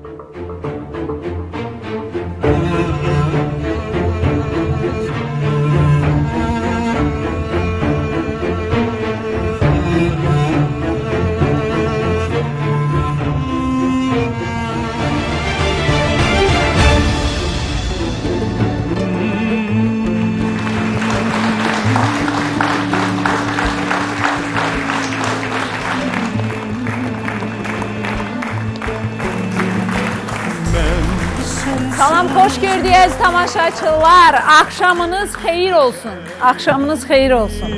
Salam, xoş gördüyüz tamaşaçılar. Akşamınız xeyir olsun. Akşamınız xeyir olsun.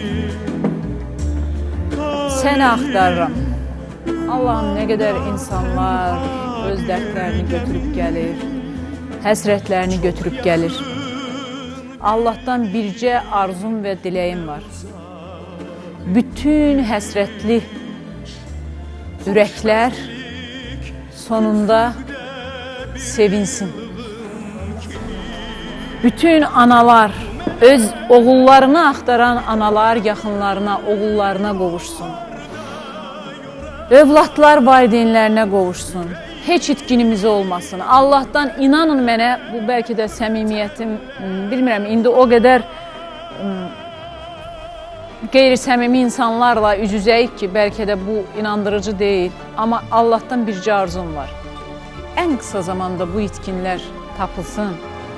Səni axtarıram. Allah'ım, ne kadar insanlar öz dərdlərini götürüb gəlir, həsrətlərini götürüb gəlir. Allah'tan bircə arzum və diləyim var. Bütün həsrətli ürəklər sonunda sevinsin. Bütün analar, öz oğullarını axtaran analar yaxınlarına, oğullarına qovuşsun. Övladlar valideynlərinə qovuşsun. Heç itkinimiz olmasın. Allah'tan inanın mənə, bu bəlkə də səmimiyyətim, bilmirəm, indi o qədər qeyri-səmimi insanlarla üz-üzəyik ki, bəlkə də bu inandırıcı deyil. Amma Allah'tan bircə arzum var. Ən qısa zamanda bu itkinlər tapılsın.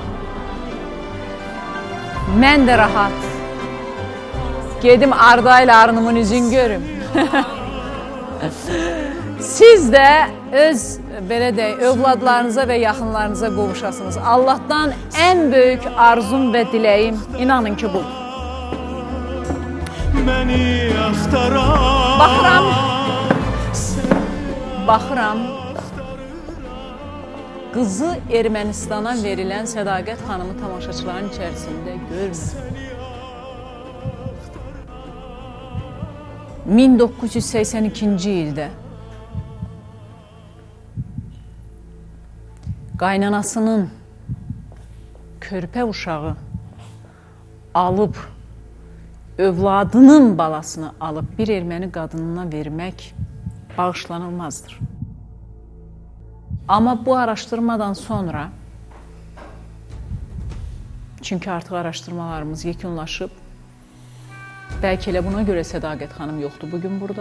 Mən də rahat gedim Arda ilə Arnımın üzün görüm. Siz də öz belə deyək, övladlarınıza və yaxınlarınıza qovuşasınız. Allah'tan ən böyük arzum və diləyim, inanın ki, bu. Baxıram, qızı Ermənistana verilən Sədaqət xanımı tamaşaçıların içərisində görmür. 1982-ci ildə qaynanasının körpə uşağı alıb, övladının balasını alıb bir erməni qadınına vermək bağışlanılmazdır. Amma bu araşdırmadan sonra, çünki artıq araşdırmalarımız yekunlaşıb, bəlkə elə buna görə Sədaqət xanım yoxdur bugün burada.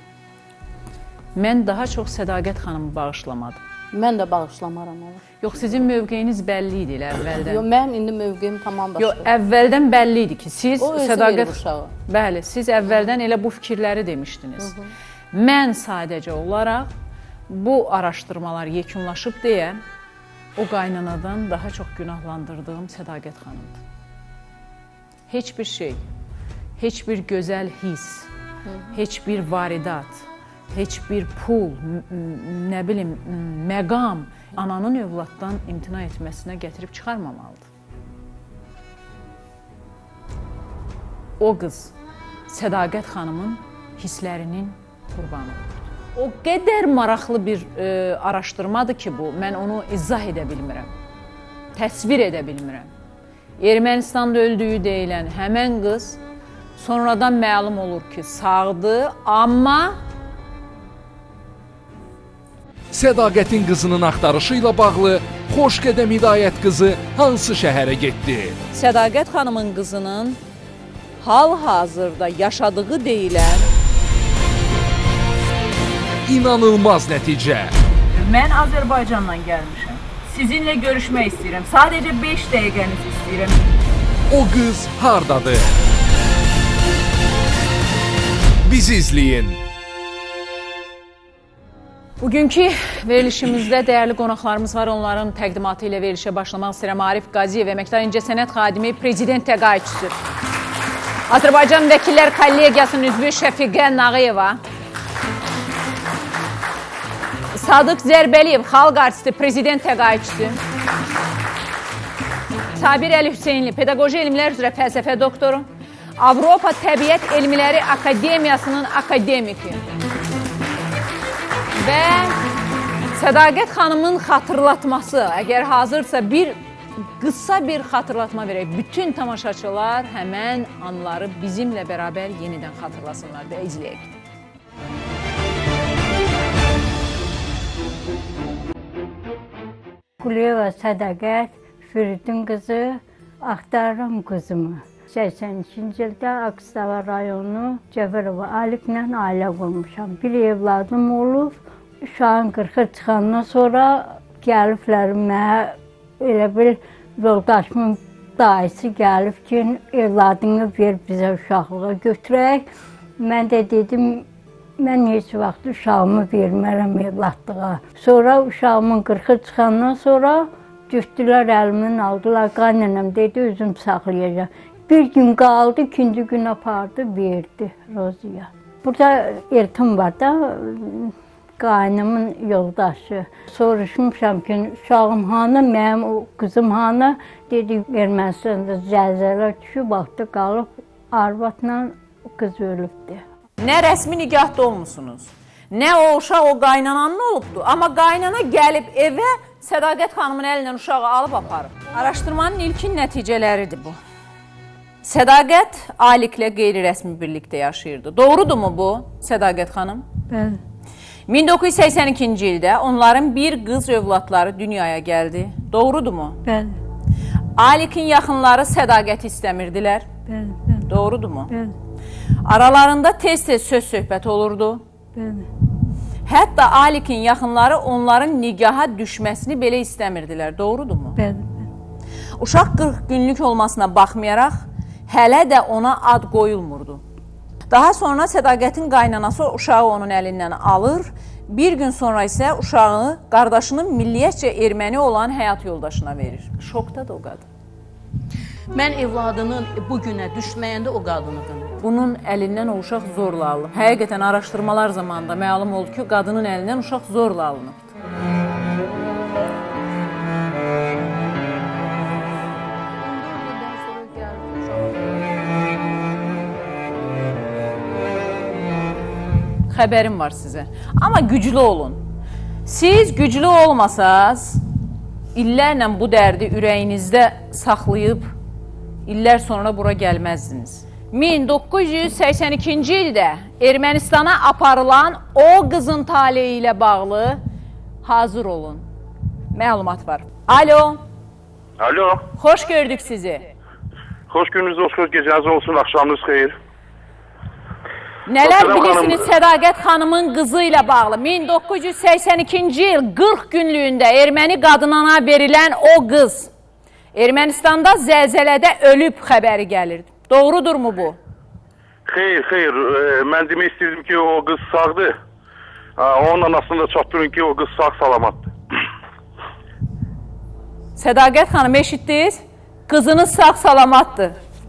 Mən daha çox Sədaqət xanımı bağışlamadım. Mən də bağışlamaram onu. Yox, sizin mövqeyiniz bəlli idi elə əvvəldən. Yox, mənim indi mövqeyim tamam başqa. Yox, əvvəldən bəlli idi ki, siz Sədaqət uşağı. Bəli, siz əvvəldən elə bu fikirləri demişdiniz. Mən sadəcə olaraq bu araşdırmalar yekunlaşıb deyə o qaynanadan daha çox günahlandırdığım Sədaqət xanımdır. Heç bir şey, heç bir gözəl his, heç bir varidat, heç bir pul, nə bilim, məqam ananın övladdan imtina etməsinə gətirib çıxarmamalıdır. O qız Sədaqət xanımın hisslərinin qurbanıdır. O qədər maraqlı bir araşdırmadır ki bu, mən onu izah edə bilmirəm, təsvir edə bilmirəm. Ermənistanda öldüyü deyilən həmən qız sonradan məlum olur ki, sağdır, amma Sədaqətin qızının axtarışı ilə bağlı Xoşqədəm Hidayət qızı hansı şəhərə getdi? Sədaqət xanımın qızının hal-hazırda yaşadığı deyilən İnanılmaz nəticə. Mən Azərbaycandan gəlmişəm. Sizinlə görüşmək istəyirəm. Sadəcə 5 dəqiqənizi istəyirəm. O qız hardadır? Bizi izləyin. Bugünkü verilişimizdə dəyərli qonaqlarımız var. Onların təqdimatı ilə verilişə başlamaq istəyirəm. Arif Qaziyev, əməkdar incəsənət xadimi, prezident təqaüdçüsü. Azərbaycan Vəkillər Kollegiyasının üzvü Şəfiqə Nağıyeva. Sadıq Zərbəliyev, xalq artisti, prezident təqaüdçüsü. Sabir Əli Hüseynli, pedaqoji elmlər üzrə fəlsəfə doktoru. Avropa Təbiət Elmləri Akademiyasının akademiki. Və Sədaqət xanımın xatırlatması, əgər hazırsa qısa bir xatırlatma verək. Bütün tamaşaçılar həmən anları bizimlə bərabər yenidən xatırlasınlar və izləyək. Quliyeva Sədaqət, Firidun qızı, axtarıram qızımı. 82-ci ildə Akstava rayonu Cəfərova Aliklə ailə qurmuşam. Bir evladım olub, uşağın 40-a çıxandan sonra gəliblər mənə, elə bir yoldaşımın dayısı gəlib ki, evladını ver bizə uşaqlığa götürək. Mən də dedim, mən heç vaxt uşağımı vermərəm evladlığa. Sonra uşağımın 40-a çıxandan sonra götürdülər əlimin aldılar, qaynanam dedi, özüm saxlayacağım. Bir gün qaldı, ikinci gün apardı, verdi Roziya. Burada Eltim var da, qaynımın yoldaşı. Soruşmuşam ki, uşağım hanı, mənim o qızım hanı? Dedi, Ermənistanda zəlzələ düşüb, vaxtı qalıb, arvadla qız ölübdür. Nə rəsmi nigahda olmusunuz, nə o uşaq o qaynananın olubdur. Amma qaynana gəlib evə Sədaqət xanımın əlindən uşağı alıb aparıb. Araşdırmanın ilkin nəticələridir bu. Sədaqət Aliklə qeyri-rəsmi birlikdə yaşayırdı. Doğrudurmu bu, Sədaqət xanım? Bəli. 1982-ci ildə onların bir qız övladları dünyaya gəldi. Doğrudurmu? Bəli. Alikin yaxınları Sədaqəti istəmirdilər. Bəli, bəli. Doğrudurmu? Bəli. Aralarında tez-tez söz-söhbət olurdu. Bəli. Hətta Alikin yaxınları onların nigaha düşməsini belə istəmirdilər. Doğrudurmu? Bəli, bəli. Uşaq 40 günlük olmasına baxmayaraq, hələ də ona ad qoyulmurdu. Daha sonra Sədaqətin qaynanası uşağı onun əlindən alır, bir gün sonra isə uşağı qardaşının milliyyətcə erməni olan həyat yoldaşına verir. Şokdadır o qadın. Mən evladının bu günə düşməyəndə o qadını qınıram. Bunun əlindən o uşaq zorla alınıb. Həqiqətən araşdırmalar zamanında məlum oldu ki, qadının əlindən uşaq zorla alınıb. Xəbərim var sizə. Amma güclü olun. Siz güclü olmasaz, illərlə bu dərdi ürəyinizdə saxlayıb, illər sonra bura gəlməzdiniz. 1982-ci ildə Ermənistana aparılan o qızın taleyi ilə bağlı hazır olun. Məlumat var. Alo. Alo. Xoş gördük sizi. Xoş gününüz olsun, gecəniz olsun, axşamınız xeyir. Nələr bilirsiniz Sədaqət xanımın qızı ilə bağlı? 1982-ci il 40 günlüyündə erməni qadınana verilən o qız Ermənistanda zəlzələdə ölüb xəbəri gəlirdi. Doğrudurmu bu? Xeyr. Mən demək istəyirdim ki, o qız sağdır. Onun anasını da çatdırın ki, o qız sağ salamatdır. Sədaqət xanım, eşitdiniz? Qızınız sağ salamatdır.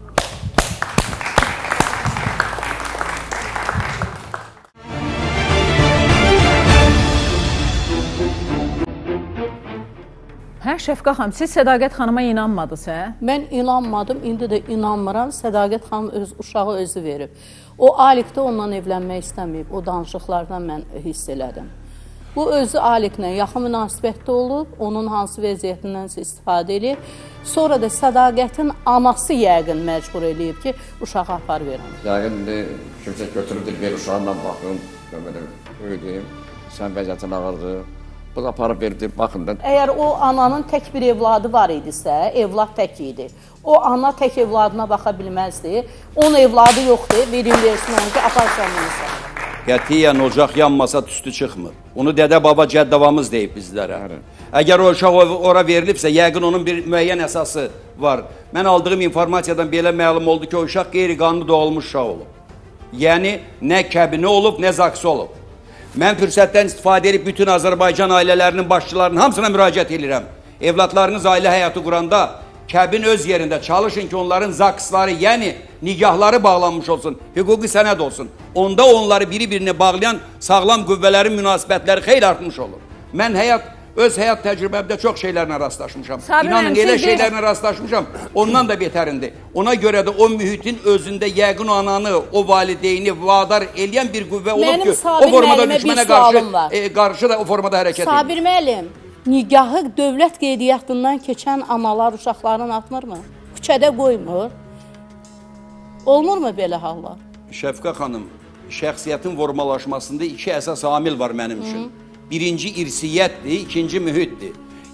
Hə, Şəfqə xanım, siz Sədaqət xanıma inanmadınız, hə? Mən inanmadım, indi də inanmıram. Sədaqət xanım uşağı özü verib. O Alikdə ondan evlənmək istəməyib. O danışıqlardan mən hiss elədim. Bu özü Aliklə yaxın münasibətdə olub, onun hansı vəziyyətindən istifadə edib. Sonra da Sədaqətin anası yəqin məcbur eləyib ki, uşağı apar verin. Yəqin kimsə götürübdür, ver uşağına baxın, ödəyim, sən vəziyyətin ağırdır. Bu da aparıb verdir, baxın da. Əgər o ananın tək bir evladı var idisə, evlad tək idi. O ana tək evladına baxa bilməzdi. Onun evladı yoxdur, verin versin onu ki, aparsan insan. Qətiyyən ocaq yanmasa tüstü çıxmır. Onu dədə baba cəddavamız deyib bizlərə. Əgər o uşaq ora verilibsə, yəqin onun bir müəyyən əsası var. Mən aldığım informasiyadan belə məlum oldu ki, o uşaq qeyri-qanuni doğulmuş uşaq olub. Yəni, nə kəbini olub, nə zaksı olub. Mən fürsətdən istifadə edib bütün Azərbaycan ailələrinin başçılarının hamısına müraciət edirəm. Evladlarınız ailə həyatı quranda kəbin öz yerində çalışın ki, onların zaksları, yəni nigahları bağlanmış olsun, hüquqi sənəd olsun. Onda onları biri-birini bağlayan sağlam qüvvələrin münasibətləri xeyli artmış olur. Mən öz həyat təcrübəmdə çox şeylərlə rastlaşmışam. İnanın, elə şeylərlə rastlaşmışam, ondan da betərindir. Ona görə də o mühitin özündə yəqin o ananı, o valideyni vadar eləyən bir qüvvə olub ki, o formada düşmənə qarşı da o formada hərəkət edir. Sabir müəllim, nigahı dövlət qeydiyyatından keçən analar uşaqların atmırmı? Küçədə qoymur. Olmurmu belə hallar? Şəfqə xanım, şəxsiyyətin formalaşmasında iki əsas amil var mənim üçün. Birinci irsiyyətdir, ikinci mühitdir.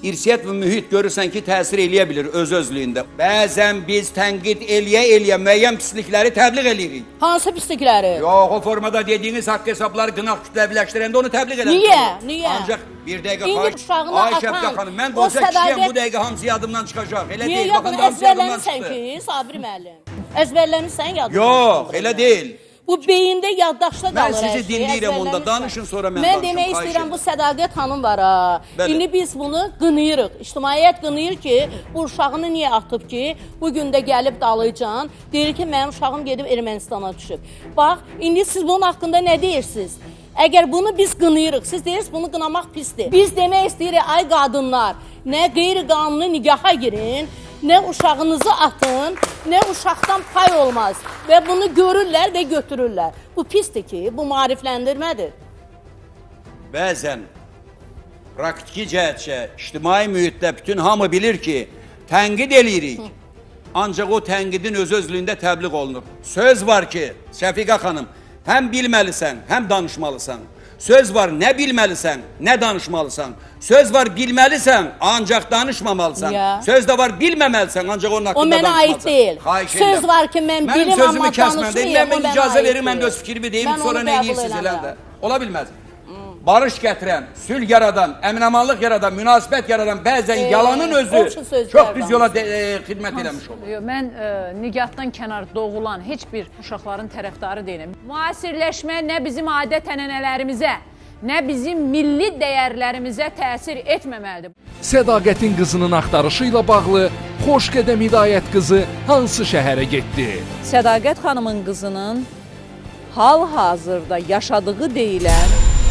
İrsiyyət və mühit görürsən ki, təsir eləyə bilir öz-özlüyündə. Bəzən biz tənqid eləyə-eləyə müəyyən pislikləri təbliğ eləyirik. Hansı pislikləri? Yox, o formada dediyiniz haqq hesabları qınaq kütləviləşdirəndə onu təbliğ elədik. Niyə? Niyə? Ancaq bir dəqiqə İndi uşağına Ay atan, Şəfqə xanım, mən o qoca kişiyəm, sədaqət- bu dəqiqə hamısı yadımdan çıxacaq. Elə Niyə deyil, yadın baxın hamısı yadımdan əzbərləmirsən çıxdı. ki, Sabri müəllim? Əzbərləmirsən yadın? Yox, elə deyil. Bu beyində yaddaşda qalır Mən hər sizi şey, dinləyirəm onda, əzbərləmirsən. danışın sonra mən Mən danışım, demək xahiş istəyirəm, bu edirəm. Sədaqət xanım var ha. Bəli. İndi biz bunu qınıyırıq. İctimaiyyət qınıyır ki, bu uşağını niyə atıb ki, bu gün də gəlib dalıcan, deyir ki, mənim uşağım gedib Ermənistana düşüb. Bax, indi siz bunun haqqında nə deyirsiniz? Əgər bunu biz qınıyırıq, siz deyirsiniz bunu qınamaq pisdir. Biz demək istəyirik, ay qadınlar, nə qeyri-qanuni nigaha girin, nə uşağınızı atın, nə uşaqdan pay olmaz. Və bunu görürlər və götürürlər. Bu pisdir ki, bu maarifləndirmədir. Bəzən praktiki cəhətcə, ictimai mühitdə bütün hamı bilir ki, tənqid eləyirik. Ancaq o tənqidin öz-özlüyündə təbliğ olunur. Söz var ki, Şəfiqə xanım, həm bilməlisən, həm danışmalısan. Söz var, nə bilməlisən, nə danışmalısan. Söz var, bilməlisən, ancaq danışmamalısan. Ya. Söz də var, bilməməlisən, ancaq onun O haqqında mənə danışmalısan. aid deyil. Xahiş Söz edirəm. var ki, mən Mənim bilim, sözümü amma kəsməyin. danışmayayım, Mən o mənə icazə aid verir, mən deyil. öz fikrimi deyim, Mən sonra onu nə qəbul edirsiniz eləmirəm. eləndə. Ola bilməz. Barış gətirən, sülh yaradan, əmin-amanlıq yaradan, münasibət yaradan bəzən yalanın o özü üçün sözlər çox düz yola xidmət eləmiş olur. Yox, mən Nigatdan kənar doğulan heç bir uşaqların tərəfdarı deyiləm. Müasirləşmə nə bizim adət-ənənələrimizə, nə bizim milli dəyərlərimizə təsir etməməlidir. Sədaqətin qızının axtarışı ilə bağlı Xoşqədəm Hidayət qızı hansı şəhərə getdi? Sədaqət xanımın qızının hal-hazırda yaşadığı deyilən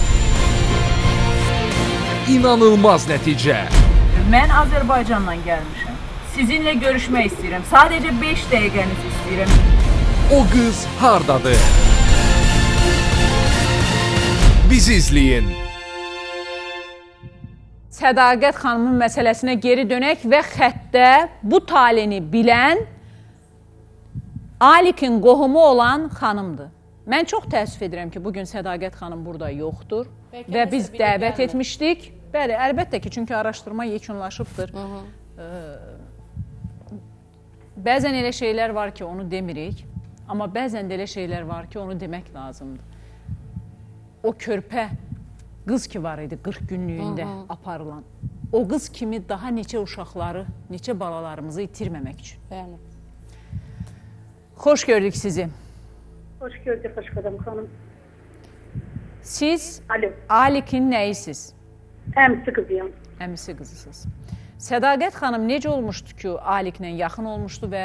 İnanılmaz nəticə. Mən Azərbaycandan gəlmişəm. Sizinlə görüşmək istəyirəm. Sadəcə 5 dəqiqənizi istəyirəm. O qız hardadır? Bizi izləyin. Sədaqət xanımın məsələsinə geri dönək və xəttə bu talini bilən Alikin qohumu olan xanımdır. Mən çox təəssüf edirəm ki, bugün Sədaqət xanım burada yoxdur və biz dəvət etmişdik. Bəli, əlbəttə ki, çünki araşdırma yekunlaşıbdır. Bəzən elə şeylər var ki, onu demirik, amma bəzən də elə şeylər var ki, onu demək lazımdır. O körpə qız ki var idi 40 günlüyündə aparılan, o qız kimi daha neçə uşaqları, neçə balalarımızı itirməmək üçün. Bəli. Xoş gördük sizi. Hoş gördük Xoşqədəm xanım. Siz Alo, Alikin nəyisiz? əmsi qızıyam. Əmisi qızısınız. Sədaqət xanım necə olmuşdu ki, Aliklə yaxın olmuşdu və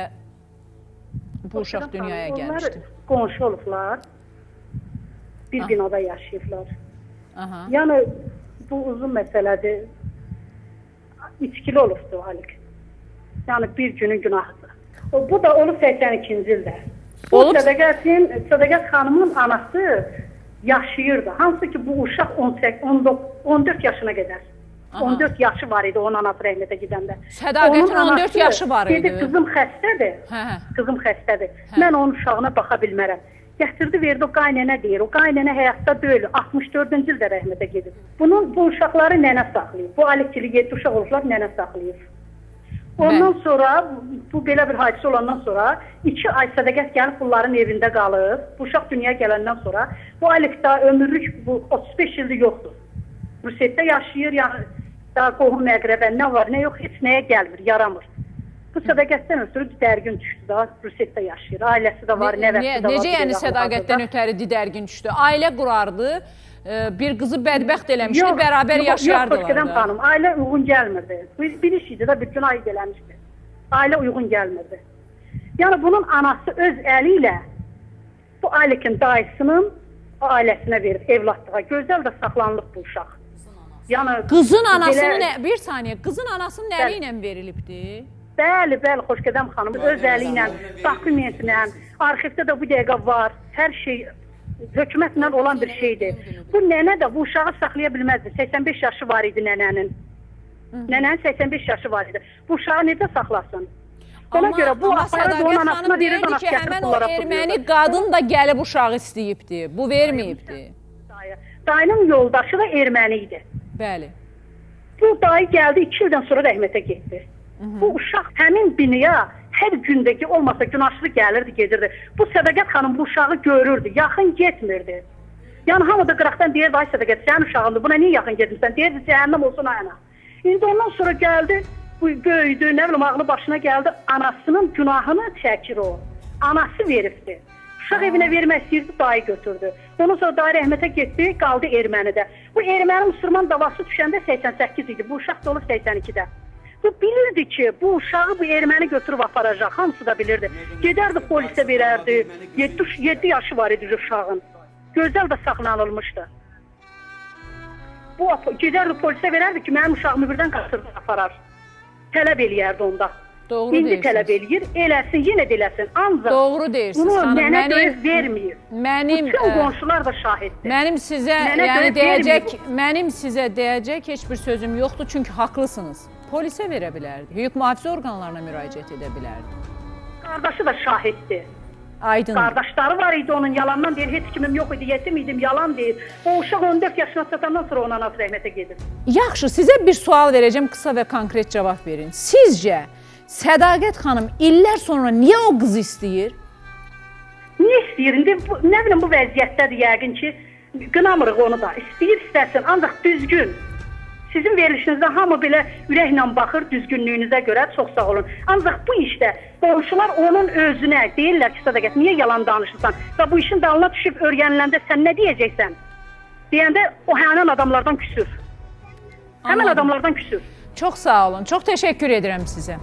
bu uşaq dünyaya gəlmişdi? Onlar qonşu olublar, bir binada yaşayıblar. Aha. Yəni, bu uzun məsələdir. İçkili olubdu Alik. Yəni, bir günün günahıdır. Bu da olub 82-ci ildə. Bu Olub? Sədaqət xanımın anası yaşayırdı. Hansı ki, bu uşaq 14 yaşına qədər. Aha. 14 yaşı var idi onun anası rəhmətə gedəndə. Sədaqətin Onun 14 anası yaşı var idi. Dedi, qızım xəstədir. Hə. Qızım xəstədir. Mən onun uşağına baxa bilmərəm. Gətirdi, verdi, o qaynənə deyir. O qaynənə həyatda deyil. 64-cü ildə rəhmətə gedib. Bu uşaqları nənə saxlayıb. Bu Alikçili 7 uşaq olublar, nənə saxlayıb. Ondan sonra, bu belə bir hadisə olandan sonra 2 ay Sədaqət gəlib bunların evində qalıb. Bu uşaq dünyaya gələndən sonra bu Alik daha ömürlük, bu 35 ildir yoxdur. Rusiyyədə yaşayır, yəni daha qohum əqrəbə nə var, nə yox, heç nəyə gəlmir, yaramır. Bu Sədaqətdən ötürü didərgin düşdü da, Rusiyyədə yaşayır. Ailəsi də var, nəvəsi də var. Necə yəni Sədaqətdən ötəri didərgin düşdü? Ailə qurardı, bir qızı bədbəxt eləmişdi, bərabər yaşayardılar. Yox, Xoşqədəm xanım, ailə uyğun gəlmirdi. Bir iş idi də bütün ay eləmişdi. Ailə uyğun gəlmirdi. Yəni bunun anası öz əli ilə bu Alikin dayısının ailəsinə verib evlatlığa. Gözəl də saxlanılıb bu uşaq. Yəni qızın anasını bir saniyə, qızın anasının əli ilə verilibdi. Bəli, Xoşqədəm xanım, öz əli ilə, dokumentlə, arxivdə də bu dəqiqə var. Hər şey hökumətlə olan bir şeydir. Bu nənə də bu uşağı saxlaya bilməzdi. 85 yaşı var idi nənənin. Nənənin 85 yaşı var idi. Bu uşağı necə saxlasın? Ona görə bu aparat onun anasına verir, anası gətirib bunlara fırlıyor. Amma erməni qadın da gəlib uşağı istəyibdi. Bu verməyibdi. Dayının yoldaşı da erməni idi. Bəli. Bu dayı gəldi 2 ildən sonra rəhmətə getdi. Bu uşaq həmin binaya hər gündəki olmasa günahçılı gəlirdi, gedirdi. Bu Sədaqət xanım bu uşağı görürdü, yaxın getmirdi. Yəni hamı da qıraqdan deyirdi, ay Sədaqət, sənin uşağındır, buna niyə yaxın gedirsən? Deyirdi, cəhənnəm olsun ayına. İndi ondan sonra gəldi, bu böyüdü, nə bilim, ağlı başına gəldi, anasının günahını çəkir o. Anası veribdi. Uşaq evinə vermək istəyirdi, dayı götürdü. Ondan sonra dayı rəhmətə getdi, qaldı ermənidə. Bu erməni-müsəlman davası düşəndə 88 idi, bu uşaq da olub 82-də. Bu bilirdi ki, bu uşağı bu erməni götürüb aparacaq, hamısı da bilirdi. Gedərdi polisə verərdi, 7 yaşı var idi uşağın. Gözəl də saxlanılmışdı. Bu gedərdi polisə verərdi ki, mənim uşağımı birdən qaçırdı aparar. Tələb eləyərdi onda. Doğru İndi deyirsiniz. tələb eləyir, eləsin, yenə də eləsin. Ancaq Doğru deyirsiniz bunu xanım. mənə döz verməyir. Bütün qonşular da şahiddir. Mənim sizə Mənə yəni döz deyəcək, vermir mənim sizə deyəcək heç bir sözüm yoxdur, çünki haqlısınız. Polisə verə bilərdi, hüquq mühafizə orqanlarına müraciət edə bilərdi. Qardaşı da şahiddir. Aydın. Qardaşları var idi onun, yalandan deyir, heç kimim yox idi, yetim idim, yalan deyir. O uşaq 14 yaşına çatandan sonra ona anası rəhmətə gedir. Yaxşı, sizə bir sual verəcəm, qısa və konkret cavab verin. Sizcə Sədaqət xanım illər sonra niyə o qızı istəyir? Niyə istəyir? İndi nə bilim bu vəziyyətdədir yəqin ki, qınamırıq onu da. İstəyir istəsin, ancaq düzgün. Sizin verilişinizdə hamı belə ürəklə baxır düzgünlüyünüzə görə, çox sağ olun. Ancaq bu işdə qonşular onun özünə deyirlər ki, Sədaqət, niyə yalan danışırsan? Və bu işin dalına düşüb öyrəniləndə sən nə deyəcəksən? Deyəndə o həmin adamlardan küsür. Həmin adamlardan küsür. Çox sağ olun, çox təşəkkür edirəm sizə.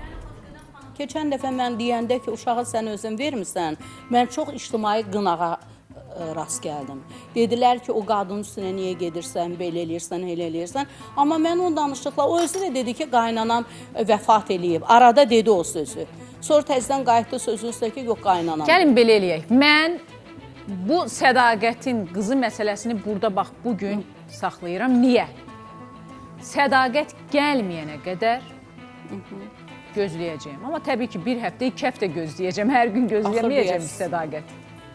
Keçən dəfə mən deyəndə ki, uşağı sən özün vermirsən, mən çox ictimai qınağa rast gəldim. Dedilər ki, o qadının üstünə niyə gedirsən, belə eləyirsən, elə eləyirsən. Amma mən o danışdıqla, o özü də dedi ki, qaynanam vəfat eləyib. Arada dedi o sözü. Sonra təzdən qayıtdı sözün üstə ki, yox qaynanam. Gəlin belə eləyək. Mən bu Sədaqətin qızı məsələsini burada bax, bugün saxlayıram. Niyə? Sədaqət gəlməyənə qədər gözləyəcəyim. Amma təbii ki, bir həftə, 2 həftə gözləyəcəm. Hər gün gözləyəməyəcəm Sədaqət.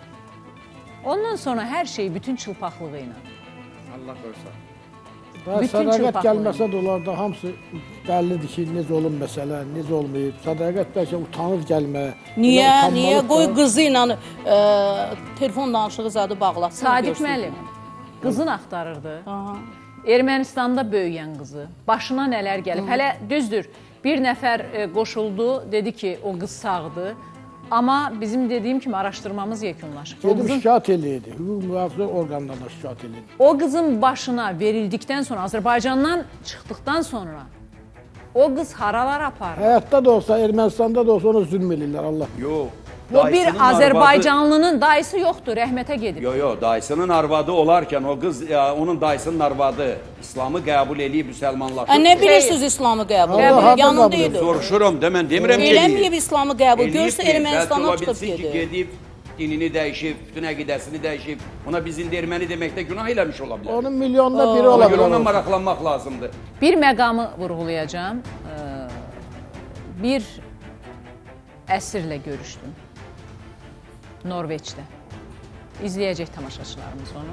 Ondan sonra hər şey bütün çılpaqlığı ilə. Allah qoysa. Sədaqət gəlməsə də onlarda hamısı bəllidir ki, necə olun məsələ, necə olmayıb. Sədaqət bəlkə utanır gəlməyə. Niyə? Qoy qızı ilə telefon danışığı zadı bağlatsın. Sadiq müəllim, qızını axtarırdı. Ermənistanda böyüyən qızı. Başına nələr gəlib. Hələ düzdür, bir nəfər qoşuldu, dedi ki, o qız sağdır. Amma bizim dediyim kimi araşdırmamız yekunlaşıb. Gedib şikayət eləyirdi, hüquq mühafizə orqanlarına şikayət eləyirdi. O qızın başına verildikdən sonra, Azərbaycandan çıxdıqdan sonra o qız haralar aparır? Həyatda da olsa, Ermənistanda da olsa ona zülm eləyirlər, Allah. Yox. O bir Azərbaycanlının dayısı yoxdur, rəhmətə gedib. Yox, dayısının arvadı olarkən o qız, onun dayısının arvadı İslamı qəbul eləyib, müsəlmanlaşıb. Nə bilirsiniz İslamı qəbul? Yanında idi. Soruşuram, mən demirəm ki, eləməyib İslamı qəbul. Görsə Ermənistandan çıxıb gedir. Gedib, dinini dəyişib, bütün əqidəsini dəyişib. Ona biz indi erməni deməkdə günah eləmiş ola bilər. Onun milyonda biri ola bilər. Onunla maraqlanmaq lazımdır. Bir məqamı vurğulayacağım. Bir əsirlə görüşdüm. Norveçdə. İzləyəcək tamaşaçılarımız onu.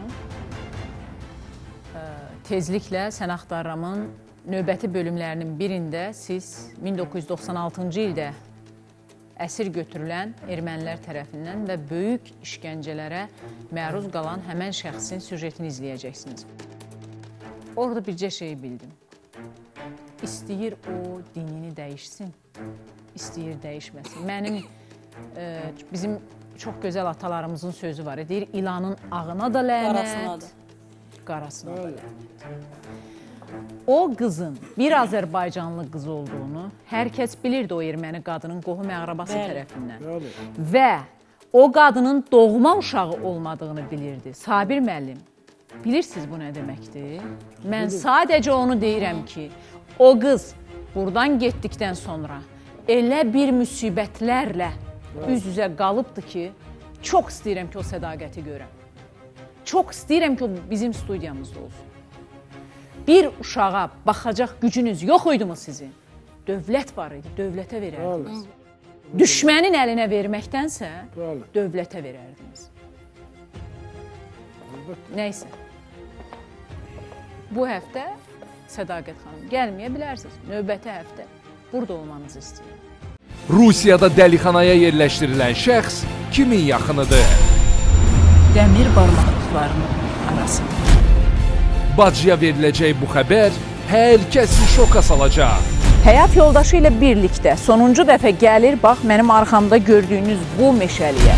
Tezliklə Sən Axtarıramın növbəti bölümlərinin birində siz 1996-cı ildə əsir götürülən ermənilər tərəfindən və böyük işgəncələrə məruz qalan həmən şəxsin süjetini izləyəcəksiniz. Orada bircə şeyi bildim. İstəyir o dinini dəyişsin, istəyir dəyişməsin. Bizim çox gözəl atalarımızın sözü var. Deyir, ilanın ağına da lənət, qarasına da lənət. O qızın bir Azərbaycanlı qız olduğunu hər kəs bilirdi o erməni qadının qohum əqrabası tərəfindən. Və o qadının doğma uşağı olmadığını bilirdi. Sabir müəllim, bilirsiniz bu nə deməkdir? Mən sadəcə onu deyirəm ki, o qız buradan getdikdən sonra elə bir müsibətlərlə üz-üzə qalıbdır ki, çox istəyirəm ki, o Sədaqəti görəm. Çox istəyirəm ki, o bizim studiyamızda olsun. Bir uşağa baxacaq gücünüz yox idi mu sizin? Dövlət var idi, dövlətə verərdiniz. Düşmənin əlinə verməkdənsə, dövlətə verərdiniz. Nəysə. Bu həftə Sədaqət xanım, gəlməyə bilərsiniz. Növbəti həftə burada olmanızı istəyirəm. Rusiyada dəlixanaya yerləşdirilən şəxs kimin yaxınıdır? Dəmir barmaqlıqlarının arasında. Bacıya veriləcək bu xəbər hər kəsi şoka salacaq. Həyat yoldaşı ilə birlikdə sonuncu dəfə gəlir, bax, mənim arxamda gördüyünüz bu meşəliyə.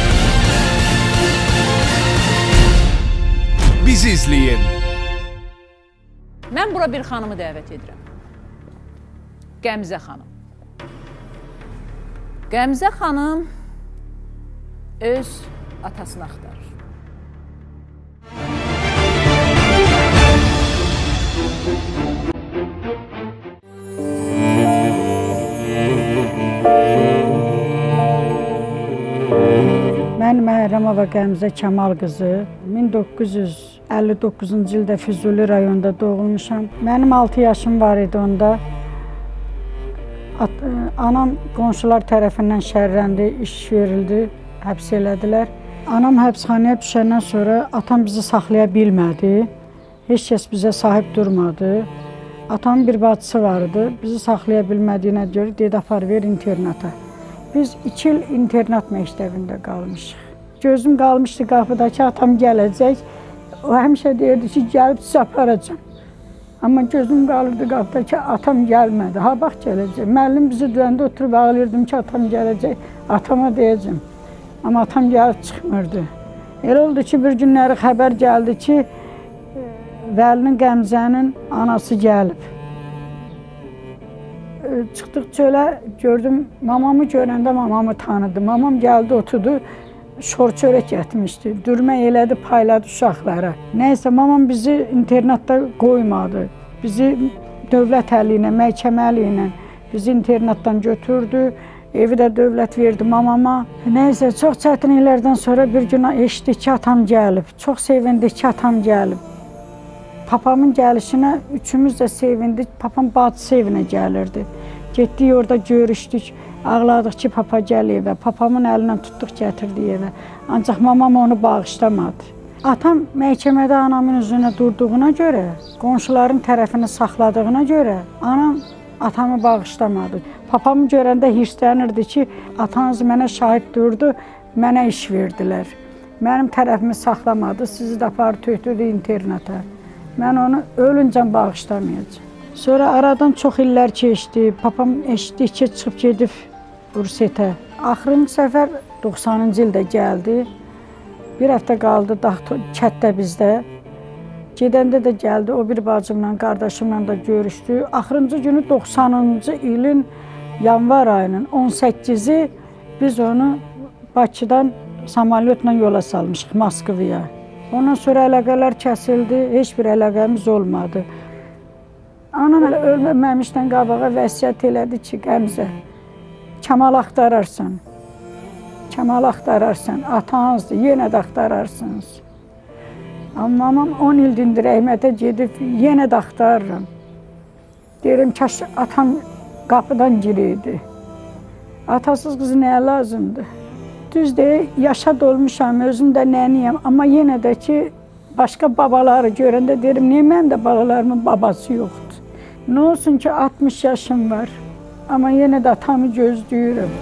Bizi izləyin. Mən bura bir xanımı dəvət edirəm. Qəmzə xanım. Qəmzə xanım öz atasını axtarır. Mən Məhrəmova Qəmzə Kəmal qızı 1959-cu ildə Füzuli rayonunda doğulmuşam. Mənim 6 yaşım var idi onda. Anam qonşular tərəfindən şərrəndi, iş verildi, həbs elədilər. Anam həbsxanaya düşəndən sonra atam bizi saxlaya bilmədi. Heç kəs bizə sahib durmadı. Atamın bir bacısı vardı, bizi saxlaya bilmədiyinə görə dedi, apar ver internata. Biz 2 il internat məktəbində qalmışıq. Gözüm qalmışdı qapıdakı atam gələcək. O həmişə deyirdi ki, gəlib sizi aparacam. Amma gözüm qalırdı qapıdakı atam gəlmədi. Ha, bax gələcək. Müəllim bizi döyəndə oturub ağlayırdım ki, atam gələcək. Atama deyəcəm. Amma atam gəlib çıxmırdı. Elə oldu ki, bir günləri xəbər gəldi ki, Vəlinin Qəmzənin anası gəlib. Çıxdıq çölə, gördüm, mamamı görəndə mamamı tanıdı. Mamam gəldi, oturdu, şor çörək etmişdi. Dürmə elədi, payladı uşaqlara. Nəysə, mamam bizi internatda qoymadı. Bizi dövlət əli ilə, məhkəmə əli ilə bizi internatdan götürdü. Evi də dövlət verdi mamama. Nəysə, çox çətinliklərdən sonra bir gün eşitdik ki, atam gəlib. Çox sevindik ki, atam gəlib. Papamın gəlişinə üçümüz də sevindik. Papam bacısı evinə gəlirdi. Getdik orada görüşdük. Ağladıq ki, papa gəl evə. Papamın əlindən tutduq, gətirdik evə. Ancaq mamam onu bağışlamadı. Atam məhkəmədə anamın üzünə durduğuna görə, qonşuların tərəfini saxladığına görə anam atamı bağışlamadı. Papamı görəndə hirslənirdi ki, atanız mənə şahid durdu, mənə iş verdilər. Mənim tərəfimi saxlamadı, sizi də aparıb tökdürdü internata. Mən onu ölüncə bağışlamayacağım. Sonra aradan çox illər keçdi. Papam eşitdikcə çıxıb gedib Rusetə. Axırıncı səfər 90-cı ildə gəldi. Bir həftə qaldı kətdə bizdə. Gedəndə də gəldi, o bir bacımla, qardaşımla da görüşdü. Axırıncı günü 90-cı ilin yanvar ayının 18-i biz onu Bakıdan samalyotla yola salmışıq Moskvaya. Ondan sonra əlaqələr kəsildi, heç bir əlaqəmiz olmadı. Anam hələ ölməmişdən qabağa vəsiyyət elədi ki, Qəmzə, Kəmal axtararsan. Kəmal axtararsan, atanızdır, yenə də axtararsınız. Amma mamam 10 ildir rəhmətə gedib, yenə də axtarıram. Deyirəm, kaş atam qapıdan girəydi. Atasız qızı nəyə lazımdır? Düz deyil, yaşad olmuşam, özüm də nəniyəm, amma yenə də ki, başqa babaları görəndə deyirəm, niyə mənim də balalarımın babası yoxdur? Nə olsun ki, 60 yaşım var, amma yenə də atamı gözləyirəm.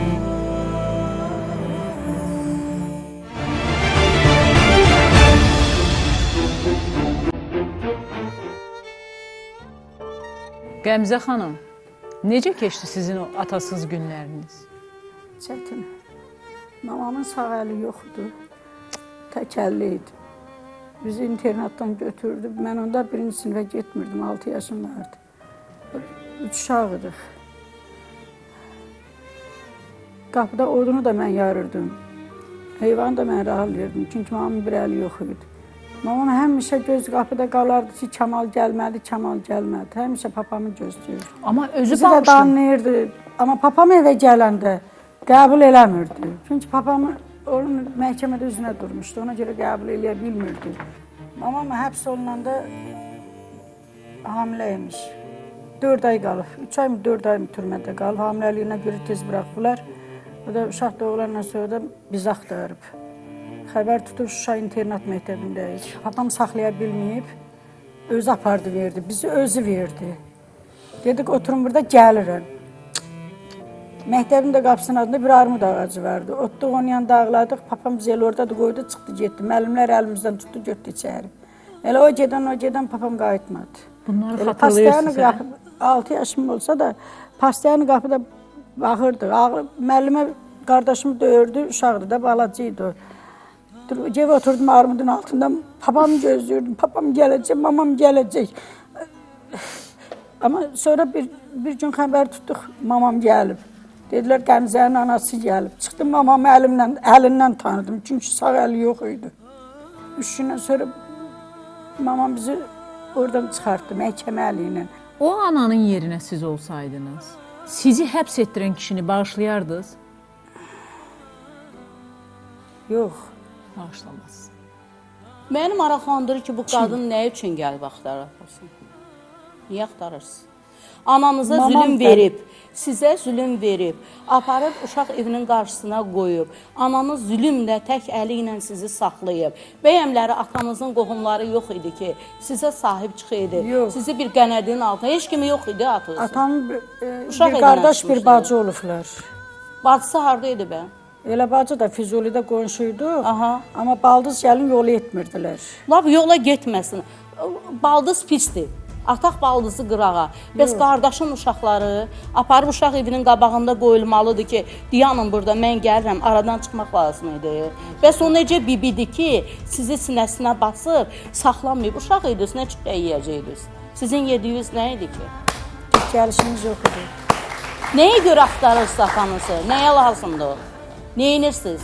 Qəmzə xanım, necə keçdi sizin o atasız günləriniz? Çətin. Mamamın sağ əli yoxdur, təkəlli idi. Bizi internatdan götürdü. Mən onda 1-ci sinifə getmirdim, 6 yaşım vardı. 3 uşağıdıq. Qapıda odunu da mən yarırdım. Heyvanı da mən rahatlayırdım, çünki mamamın bir əli yox idi. Mamam həmişə göz qapıda qalardı ki, Kəmal gəlmədi, Kəmal gəlmədi. Həmişə papamı gözləyirdi. Amma özü bizi də danlayırdı. Amma papam evə gələndə qəbul eləmirdi. Çünki papamı onun məhkəmədə üzünə durmuşdu. Ona görə qəbul eləyə bilmirdi. Mamam həbs olunanda hamiləymiş. 4 ay qalıb. 3 ay mı 4 ay mı türmədə qalıb. Hamiləliyinə görə tez buraxdılar. O da uşaq doğulandan sonra da bizi axtarıb. Xəbər tutub Şuşa internat məktəbindəyik. Papam saxlaya bilməyib. Özü apardı verdi, bizi özü verdi. Dedik oturun burada gəlirəm. Məktəbin də qapısının adında bir armud ağacı vardı. Otduq onun yanında ağladıq, papam bizi orada da qoydu, çıxdı getdi. Müəllimlər əlimizdən tutdu, götdü içəri. Elə o gedən papam qayıtmadı. Bunları xatırlayırsınız. 6 yaşım olsa da pastayanı qapıda baxırdıq. Müəllimə qardaşımı döyürdü, uşaqdı da, balacıydı o. Ev oturdum armudun altında, papamı gözlüyordum, papam gələcək, mamam gələcək. Amma sonra bir gün xəbər tutduq, mamam gəlib. Dedilər, Qəmzənin anası gəlib. Çıxdım, mamamı əlindən tanıdım, çünki sağ əli yox idi. 3 gündən sonra mamam bizi oradan çıxartdı, məhkəmə əli ilə. O ananın yerinə siz olsaydınız, sizi həbs etdirən kişini bağışlayardınız? Yox. Bağışlamazsın. Məni maraqlandırır ki, bu qadın nə üçün gəlib axtarırsın? Niyə axtarırsın? Ananıza zülüm verib, sizə zülüm verib, aparıb uşaq evinin qarşısına qoyub, ananız zülümlə tək əli ilə sizi saxlayıb. Bəyəmləri atanızın qohumları yox idi ki, sizə sahib çıxıydı. Sizi bir qənədin altına, heç kimi yox idi atılsın. Atamın bir qardaş, bir bacı olublar. Bacısı haradaydı bə? Elə bacı da Füzulidə qonşuydu, amma baldız gəlin yolu etmirdilər. Lap yola getməsin, baldız pisdir. Ataq baldızı qırağa. Bəs qardaşın uşaqları aparıb uşaq evinin qabağında qoyulmalıdır ki, dayanın burada, mən gəlirəm, aradan çıxmaq lazım idi. Bəs o necə bibidir ki, sizi sinəsinə basıb, saxlamayıb, uşaq idiniz, nə çıxə yiyəcəydiniz? Sizin yediyiniz nə idi ki? Tük gəlişimiz yox idi. Nəyə görə axtarırsınız atanızı? Nəyə lazımdır o? Neyinirsiniz?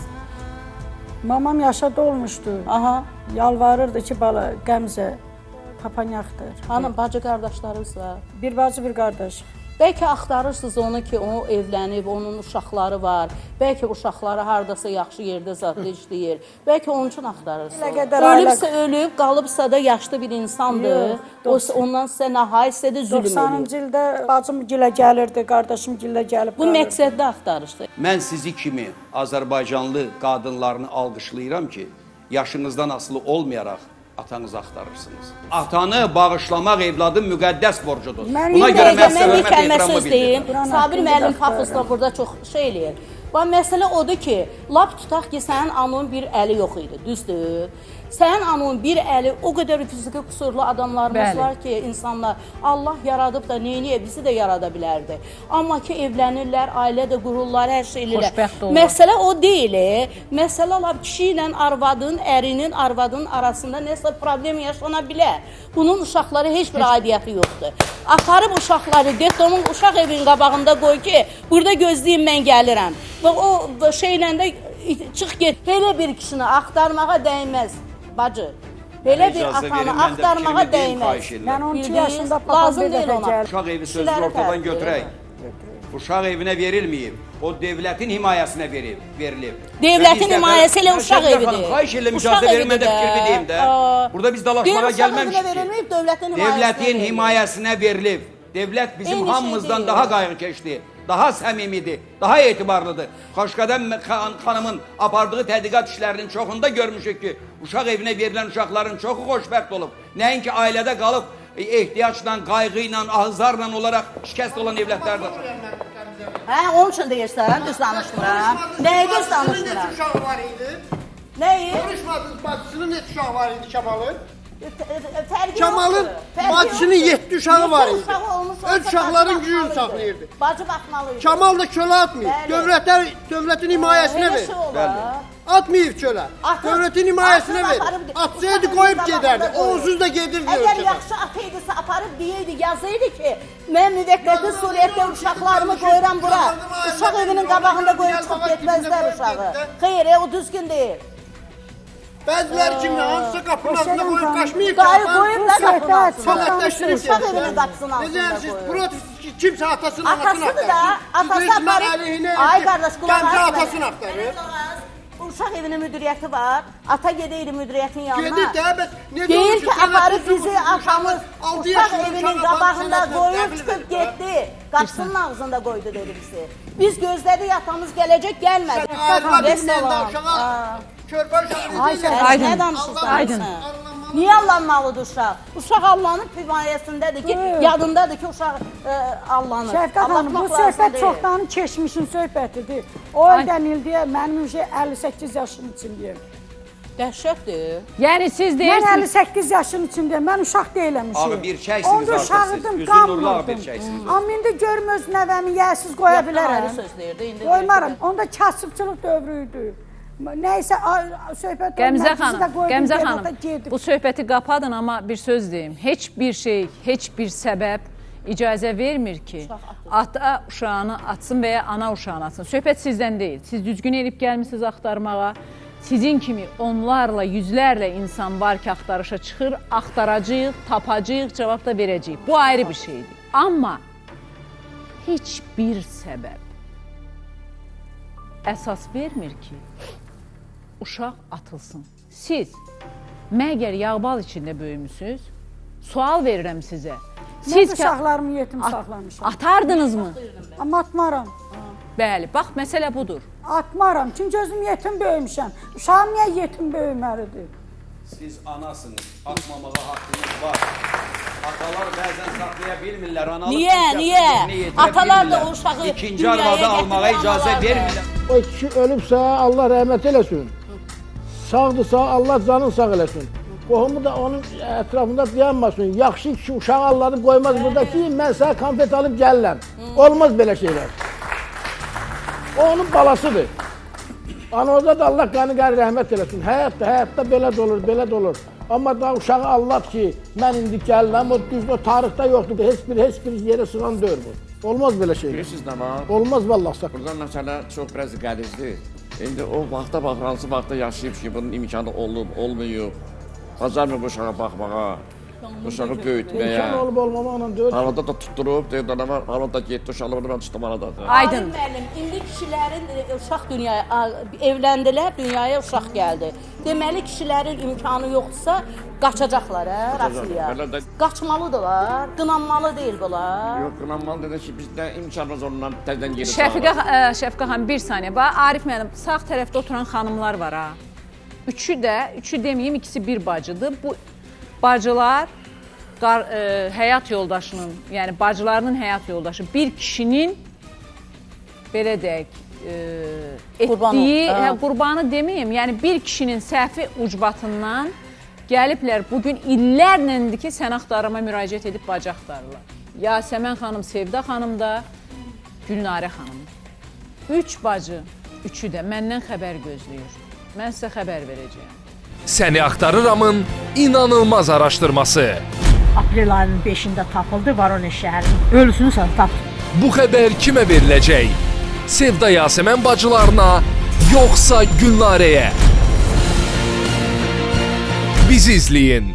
Mamam yaşada olmuşdu. Yalvarırdı ki, bala, Qəmzə, papanyaqdır. Hanım, bacı qardaşlarınız var? Bir bacı, bir qardaş. Bəlkə axtarırsınız onu ki, o evlənib, onun uşaqları var. Bəlkə uşaqları haradasa yaxşı yerdə zadlı işləyir. Bəlkə onun üçün axtarırsınız. Ölübsə ölüb, qalıbsa da yaşlı bir insandır. Ondan sizə nəhayətsə də zülüm edir. 90-cı ildə bacım gilə gəlirdi, qardaşım gilə gəlib. Bu məqsəddə axtarışdır. Mən sizi kimi Azərbaycanlı qadınlarını alqışlayıram ki, yaşınızdan asılı olmayaraq atanızı axtarırsınız. Atanı bağışlamaq evladın müqəddəs borcudur. Buna görə mən sizə hörmət ehtiramı bildirirəm. Sabir müəllim pafosla burada çox şey eləyir. Məsələ odur ki, lap tutaq ki, sənin anın bir əli yox idi, düzdür? Sənin anın bir əli, o qədər fiziki qüsurlu adamlarımız var ki, insanlar Allah yaradıb da neyniyə bizi də yarada bilərdi. Amma ki, evlənirlər, ailə də qururlar, hər şey eləyirlər. Məsələ o deyil, məsələ lap kişi ilə arvadın, ərinin, arvadın arasında nəsə problem yaşana bilər. Bunun uşaqları heç bir aidiyyəti yoxdur. Aparıb uşaqları, onun uşaq evinin qabağında qoy ki, burada gözləyim, mən gəlirəm. Və o şeylə də çıx get. Belə bir kişini axtarmağa dəyməz. Bacı, belə bir atanı axtarmağa dəyməz. Mən 12 yaşında papam bir dəfə gəldim. Uşaq evi sözünü ortadan götürək. Uşaq evinə verilməyib, o devlətin himayəsinə verilib. Devlətin himayəsi ilə uşaq evidir. Xahiş edirəm, icazə verin, mən də fikrimi deyim də. Burada biz dalaşmağa gəlməmişik ki. Devlətin himayəsinə verilib. Devlət bizim hamımızdan daha qayğıkeşdir. Daha səmimidir, daha etibarlıdır. Xoşqədəm xanımın apardığı tədqiqat işlərinin çoxunda görmüşük ki, uşaq evinə verilən uşaqların çoxu xoşbəxt olub. Nəinki ailədə qalıb, ehtiyacla, qayğı ilə, ahızlarla olaraq şikəst olan evlətlərdir. Onun üçün deyirsən, düz danışmıram. Nəyə düz danışmıram? Neçə uşağı var idi? Nəyi? Konuşmadınız, bacısının neçə uşağı var idi Kemal'ın? Kemal'ın bacısının 7 uşağı var idi. Öz uşaqların gücünü saxlayırdı. Bacı baxmalıydı. Kemal da kölə atmayıb. Dövlətin himayəsinə ver. Atmayıb kölə. Dövlətin himayəsinə ver. Atsaydı qoyub gedərdi. Onsuz da gedirdi. Əgər yaxşı ataydısa aparıb deyəydi, yazaydı ki, mən müvəqqəti surətdə uşaqlarımı qoyuram bura. Uşaq evinin qabağında qoyub çıxıb getməzlər uşağı. Xeyr, o düzgün deyil. Bəziləri kimi hansısa qapının altında qoyub qaçmayıb. Qoyublar qapının altında. Sənətləşdirib Uşaq evinin qapısının altında qoyub. Protest kimsə atasının anasını axtarır. Atasıdır da, atası aparıb. Ay qardaş, qulaq Gəncə atasını axtarır. Uşaq evinin müdiriyyəti var. Ata gedəydi müdiriyyətin yanına. Gedir də, bəs necə deyir ki, aparıb bizi atamız uşaq evinin qabağında qoyub çıxıb getdi. Qapısının ağzında qoydu dedi bizi. Biz gözlədik, atamız gələcək, gəlmədi. Körpə uşağı Ay, nə danışırsan? Niyə allanmalıdır uşaq? Uşaq Allahın himayəsindədir ki, yadındadır ki, uşaq allanır. Şəfqət xanım, bu söhbət çoxdanın keçmişin söhbətidir. O ildən ildiyə mənim 58 yaşım içindəyim. Dəhşətdir. Yəni siz deyirsiniz... Mən 58 yaşın içindəyim, mən uşaq deyilmişim. Abi bir çəksiniz artıq siz, üzün nurlağı bir çəksiniz. Amma indi görüm öz nəvəmi yəsiz qoya bilərəm. Qoymaram, onda kasıbçılıq dövrü idi. Nəysə, söhbət Qəmzə xanım, bu söhbəti qapadın, amma bir söz deyim. Heç bir şey, heç bir səbəb icazə vermir ki, ata uşağını atsın və ya ana uşağını atsın. Söhbət sizdən deyil. Siz düzgün elib gəlmişsiniz axtarmağa. Sizin kimi onlarla, yüzlərlə insan var ki, axtarışa çıxır, axtaracağıq, tapacağıq, cavab da verəcəyik. Bu ayrı bir şeydir. Amma heç bir səbəb əsas vermir ki, uşaq atılsın. Siz məgər yağbal içində böyümüsünüz? Sual verirəm sizə. Mən uşaqlarımı yetim saxlamışam. Atardınızmı? Amma atmaram. Bəli, bax, məsələ budur. Atmaram, çünki özüm yetim böyümüşəm. Uşağım niyə yetim böyüməlidir? Siz anasınız, atmamağa haqqınız var. Atalar bəzən saxlaya bilmirlər, analıq niyə? Atalar da o uşağı İkinci arvadı almağa icazə vermirlər. O kişi ölübsə, Allah rəhmət eləsin. Sağdırsa, Allah canını sağ eləsin. Qohumu da onun ətrafında dayanmasın. Yaxşı kişi uşağı alları qoymaz burada ki, mən sənə konfet alıb gəlirəm. Olmaz belə şeylər. O onun balasıdır. Anada da Allah qəni qəni rəhmət eləsin. Həyatda belə də olur, belə də olur. Amma da uşağı Allah ki, mən indi gəlirəm, o düzdür, o tarixdə yoxdur. Heç bir yerə sığan deyil bu. Olmaz belə şeylər. Bilirsiniz nə var? Olmaz vallahi sağ. Buradan məsələ çox biraz qədizdir. İndi o vaxta bax, hansı vaxtda yaşayıb ki, bunun imkanı olub, olmuyor. Bacarmıyor bu uşağa baxmağa, uşağı böyütməyə. İmkan olub olmamaqla deyil. Arada da tutturub, deyir, arada getdi, uşaqlar bunu mən tutdum arada. Aydın. Müəllim, indi kişilərin uşaq dünyaya, evləndilər, dünyaya uşaq gəldi. Deməli, kişilərin imkanı yoxdursa, qaçacaqlar, Rasiya. Qaçmalıdırlar, qınanmalı deyil bunlar. Yox, qınanmalı dedi ki, biz də imkanımız ondan təzdən geri Şəfiqə xanım, bir saniyə. Arif müəllim, sağ tərəfdə oturan xanımlar var ha. Üçü deməyim, ikisi bir bacıdır. Bu bacılar həyat yoldaşının, yəni bacılarının həyat yoldaşı bir kişinin belə deyək, etdiyi, qurbanı deməyim, yəni bir kişinin səhvi ucbatından gəliblər bugün illərləndir ki, sən axtarıma müraciət edib bacı axtarırlar. Yasəmən xanım, Sevda xanım da, Gülnarə xanım. Üç bacı, üçü də məndən xəbər gözləyir. Mən sizə xəbər verəcəyəm. Səni axtarıramın inanılmaz araşdırması. Aprel ayının 5-də tapıldı Voronezh şəhərinin. Ölüsünü sən tapdın. Bu xəbər kimə veriləcək? Sevda Yasəmən bacılarına, yoxsa Gülnarəyə? Bizi izləyin.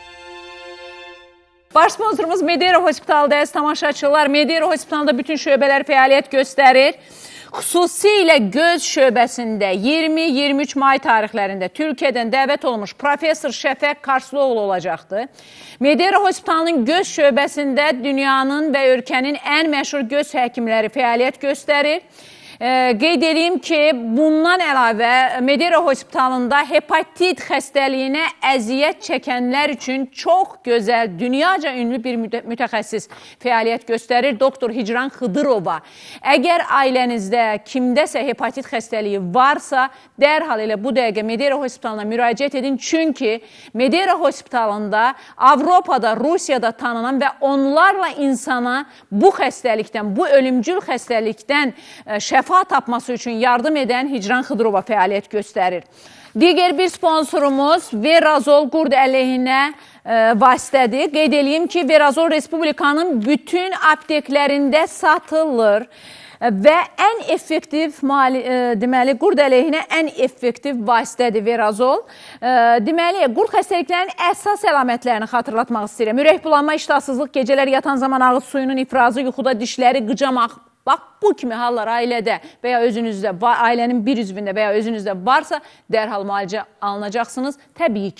Baş sponsorumuz Medera Hospital'da tamaşaçılar. Medera Hospital'da bütün şöbələr fəaliyyət göstərir. Xüsusilə göz şöbəsində 20-23 may tarixlərində Türkiyədən dəvət olmuş profesor Şəfəq Karslıoğlu olacaqdır. Medera Hospitalının göz şöbəsində dünyanın və ölkənin ən məşhur göz həkimləri fəaliyyət göstərir. Qeyd edeyim ki, bundan əlavə Medera Hospitalında hepatit xəstəliyinə əziyyət çəkənlər üçün çox gözəl, dünyaca ünlü bir mütəxəssis fəaliyyət göstərir. Doktor Hicran Xıdırova. Əgər ailənizdə kimdəsə hepatit xəstəliyi varsa, dərhal elə bu dəqiqə Medera Hospitalına müraciət edin. Çünki Medera Hospitalında Avropada, Rusiyada tanınan və onlarla insana bu xəstəlikdən, bu ölümcül xəstəlikdən şəfa tapması üçün yardım edən Hicran Xıdırova fəaliyyət göstərir. Digər bir sponsorumuz Verazol qurd əleyhinə vasitədir. Qeyd edeyim ki, Verazol Respublikanın bütün apteklərində satılır və ən effektiv, deməli, qurd əleyhinə ən effektiv vasitədir Verazol. Deməli, qurd xəstəliklərinin əsas əlamətlərini xatırlatmaq istəyirəm. Ürək bulanma, iştahsızlıq, gecələr yatan zaman ağız suyunun ifrazı, yuxuda dişləri qıcamaq. Bax, bu kimi hallar ailədə və ya özünüzdə, ailənin bir üzvündə və ya özünüzdə varsa, dərhal müalicə alınacaqsınız. Təbii ki,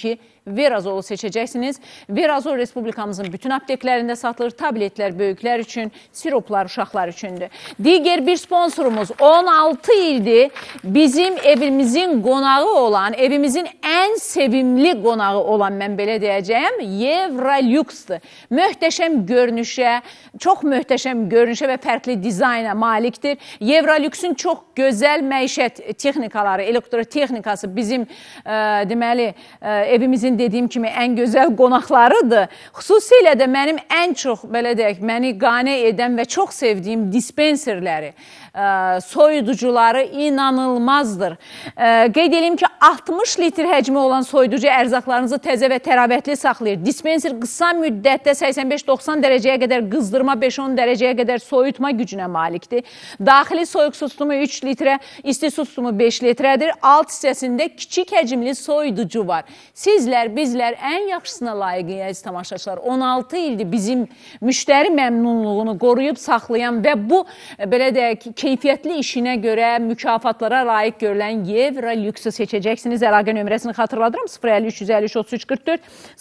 Verazolu seçəcəksiniz. Verazol Respublikamızın bütün apteklərində satılır. Tabletlər böyüklər üçün, siroplar uşaqlar üçündür. Digər bir sponsorumuz 16 ildir bizim evimizin qonağı olan, evimizin ən sevimli qonağı olan, mən belə deyəcəyəm, Evrolüksdür. Möhtəşəm görünüşə, çox möhtəşəm görünüşə və fərqli dizayna malikdir. Evrolüksin çox gözəl məişət texnikaları, elektrotexnikası bizim deməli evimizin dediyim kimi ən gözəl qonaqlarıdır. Xüsusilə də mənim ən çox belə deyək, məni qane edən və çox sevdiyim dispenserləri, soyuducuları inanılmazdır. Qeyd edeyim ki, 60 litr həcmi olan soyuducu ərzaqlarınızı təzə və tərabətli saxlayır. Dispenser qısa müddətdə 85-90 dərəcəyə qədər qızdırma, 5-10 dərəcəyə qədər soyutma gücünə malikdir. Daxili soyuq su tutumu 3 litrə, isti su tutumu 5 litrədir. Alt hissəsində kiçik həcmli soyuducu var. Sizlər, bizlər ən yaxşısına layiqik, əziz tamaşaçılar. 16 ildir bizim müştəri məmnunluğunu qoruyub saxlayan və bu, belə deyək, keyfiyyətli işinə görə mükafatlara layiq görülən Evrolüksı seçəcəksiniz. Əlaqə nömrəsini xatırladıram. 053-353-3344,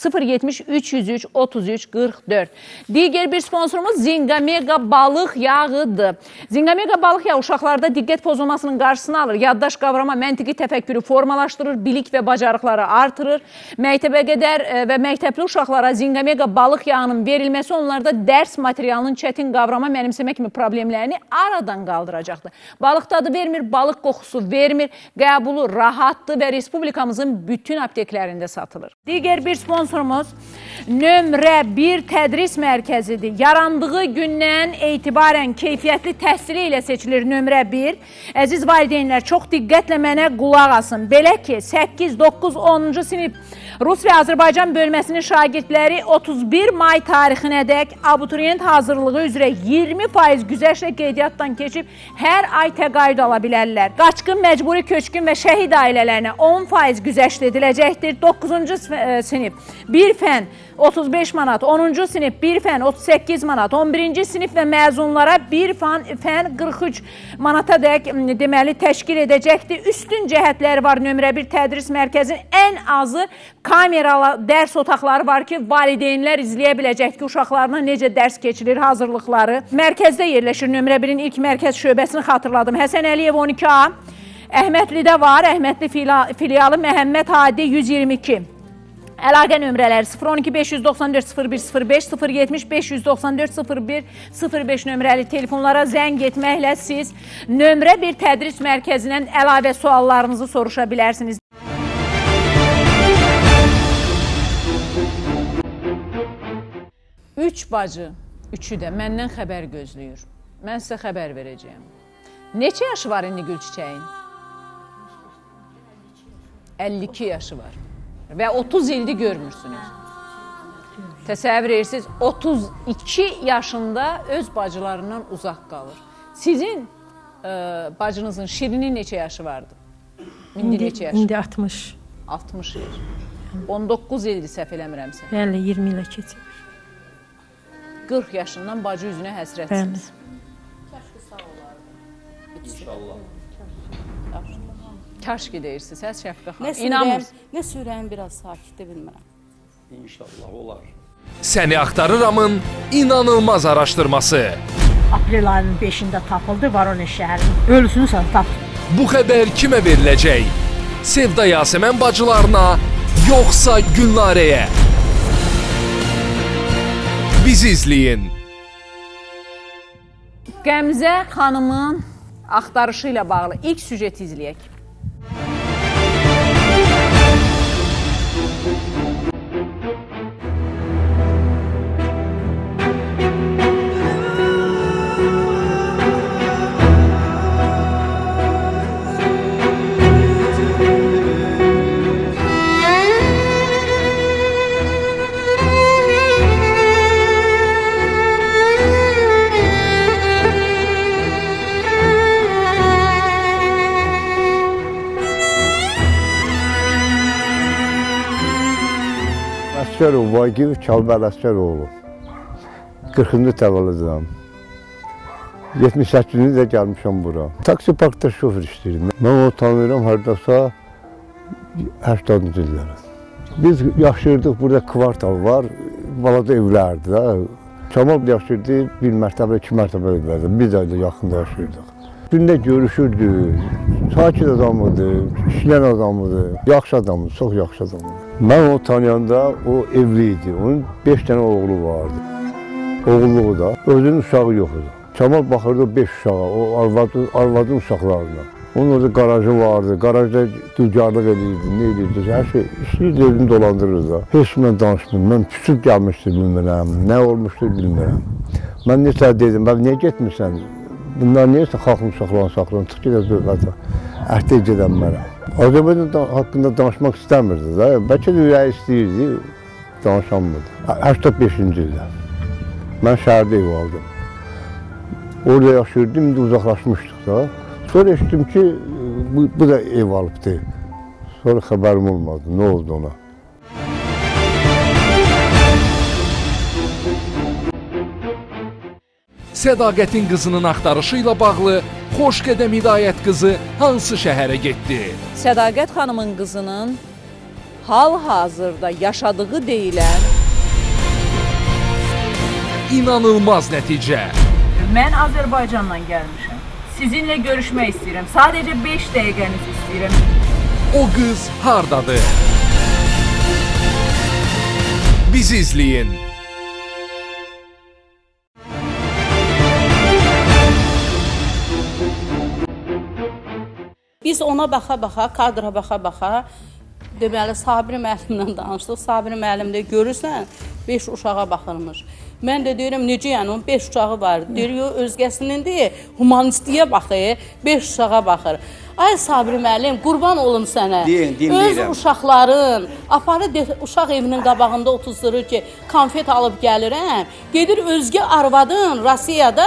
073-303-3344. Digər bir sponsorumuz Zingamega balıq yağıdır. Zingamega balıq yağı uşaqlarda diqqət pozulmasının qarşısını alır. Yaddaş qavrama, məntiqi təfəkkürü formalaşdırır, bilik və bacarıqları artırır. Məktəbə qədər və məktəbli uşaqlara Zingamega balıq yağının verilməsi onlarda dərs materialının çətin qavrama, mənimsəmə kimi problemlərini aradan qaldıracaqdır. Balıq dadı vermir, balıq qoxusu vermir, qəbulu rahatdır və Respublikamızın bütün apteklərində satılır. Digər bir sponsorumuz nömrə 1 tədris mərkəzidir. Yarandığı gündən etibarən keyfiyyətli təhsili ilə seçilir nömrə 1. Əziz valideynlər, çox diqqətlə mənə qulaq asın. Belə ki, 8, 9, 10-cu sinif Rus və Azərbaycan bölməsinin şagirdləri 31 may tarixinədək abituriyent hazırlığı üzrə 20% güzəştlə qeydiyyatdan keçib hər ay təqaüd ala bilərlər. Qaçqın, məcburi köçkün və şəhid ailələrinə 10% güzəşt ediləcəkdir. 9-cu sinif 1 fən 35 manat, 10-cu sinif 1 fən 38 manat, 11-ci sinif və məzunlara 1 fən 43 manata dək deməli təşkil edəcəkdir. Üstün cəhətləri var nömrə 1 tədris mərkəzinin. Ən azı kameralı dərs otaqları var ki, valideynlər izləyə biləcək ki, uşaqlarına necə dərs keçirir, hazırlıqları. Mərkəzdə yerləşir nömrə 1-in ilk mərkəz şöbəsini xatırladım. Həsən Əliyev 12A, Əhmədlidə var, Əhmədli filialı Məhəmməd Hadi 122. Əlaqə nömrələri 012-594-0105, 070-594-0105 nömrəli telefonlara zəng etməklə siz nömrə 1 tədris mərkəzindən əlavə suallarınızı soruşa bilərsiniz. Üç bacı, üçü də məndən xəbər gözləyir. Mən sizə xəbər verəcəyəm. Neçə yaşı var indi Gülçiçəyin? 52 yaşı var. Və 30 ildir görmürsünüz. Təsəvvür edirsiniz, 32 yaşında öz bacılarından uzaq qalır. Sizin bacınızın Şirinin neçə yaşı vardı? İndi neçə yaşı? İndi 60. 60 yaş. 19 ildir səhv eləmirəmsə. Bəli, 20 ilə keçir. 40 yaşından bacı üzünə həsrətsiniz. İnşallah. Kaş ki deyirsiniz, həz Şəfiqə xanım. İnanmırsınız. Nə sürəyim biraz sakitdir, bilmirəm. İnşallah olar. Səni axtarıramın inanılmaz araşdırması. Aprel ayının 5-də tapıldı Voronezh şəhərinin. Ölüsünü tapıldı. Bu xəbər kimə veriləcək? Sevda Yasəmən bacılarına, yoxsa Gülnarəyə? Bizi izləyin. Qəmzə xanımın axtarışı ilə bağlı ilk süjeti izləyək. Əsgərov Vagif Kəlbər Əsgəroğlu. 40-cı təvəllüdəm. 78-ci də gəlmişəm bura. Taksi parkda şoför işləyirəm. Mən onu tanıyıram hardasa 80-cı illərə. Biz yaşayırdıq, burada kvartal var, balada evlərdi də. Kamal yaşayırdı, bir mərtəbə, iki mərtəbə evlərdi. Biz də yaxında yaşayırdıq. Gündə görüşürdük, sakit adamıdır, işlən adamıdır, yaxşı adamıdır, çox yaxşı adamıdır. Mən onu tanıyanda o evli idi, onun 5 dənə oğlu vardı. Oğulluğu da, özünün uşağı yox idi. Kamal baxırdı 5 uşağa, o arvadın uşaqlarına. Onun orada garajı vardı, garajda dülgarlıq edirdi, nə edirdi, hər şey işləyirdi, özünü dolandırırdı da. Heç mən danışmıyorum, mən küçük gəlmişdir bilmirəm, nə olmuşdur bilmirəm. Mən necə dedim, mən niyə getmirsən? Bunlar neyəsə xalqın uşaqlarını saxlanır, çıx gedə dövlətə, əhdə gedənmərəm. Azərbaycan haqqında danışmaq istəmirdi da, bəlkə də ürəyi istəyirdi, danışanmırdı. 85-ci ildə mən şəhərdə ev aldım. Orada yaşayırdım, indi uzaqlaşmışdıq da. Sonra eşitdim ki, bu da ev alıbdı. Sonra xəbərim olmadı, nə oldu ona? Sədaqətin qızının axtarışı ilə bağlı Xoşqədəm Hidayət qızı hansı şəhərə getdi? Sədaqət xanımın qızının hal-hazırda yaşadığı deyilən İnanılmaz nəticə. Mən Azərbaycandan gəlmişəm. Sizinlə görüşmək istəyirəm. Sadəcə 5 dəqiqənizi istəyirəm. O qız hardadır? Bizi izləyin. Biz ona baxa-baxa, kadra baxa-baxa, deməli, Sabri müəllimlə danışdıq. Sabri müəllim də görürsən, 5 uşağa baxırmış. Mən də deyirəm, necə yəni, onun 5 uşağı var. Deyir, özgəsinin deyir, humanistliyə baxır, 5 uşağa baxır. Ay Sabri müəllim, qurban olum sənə. Öz uşaqların, aparı uşaq evinin qabağında otuzdurur ki, konfet alıb gəlirəm, gedir özgə arvadın Rusiyada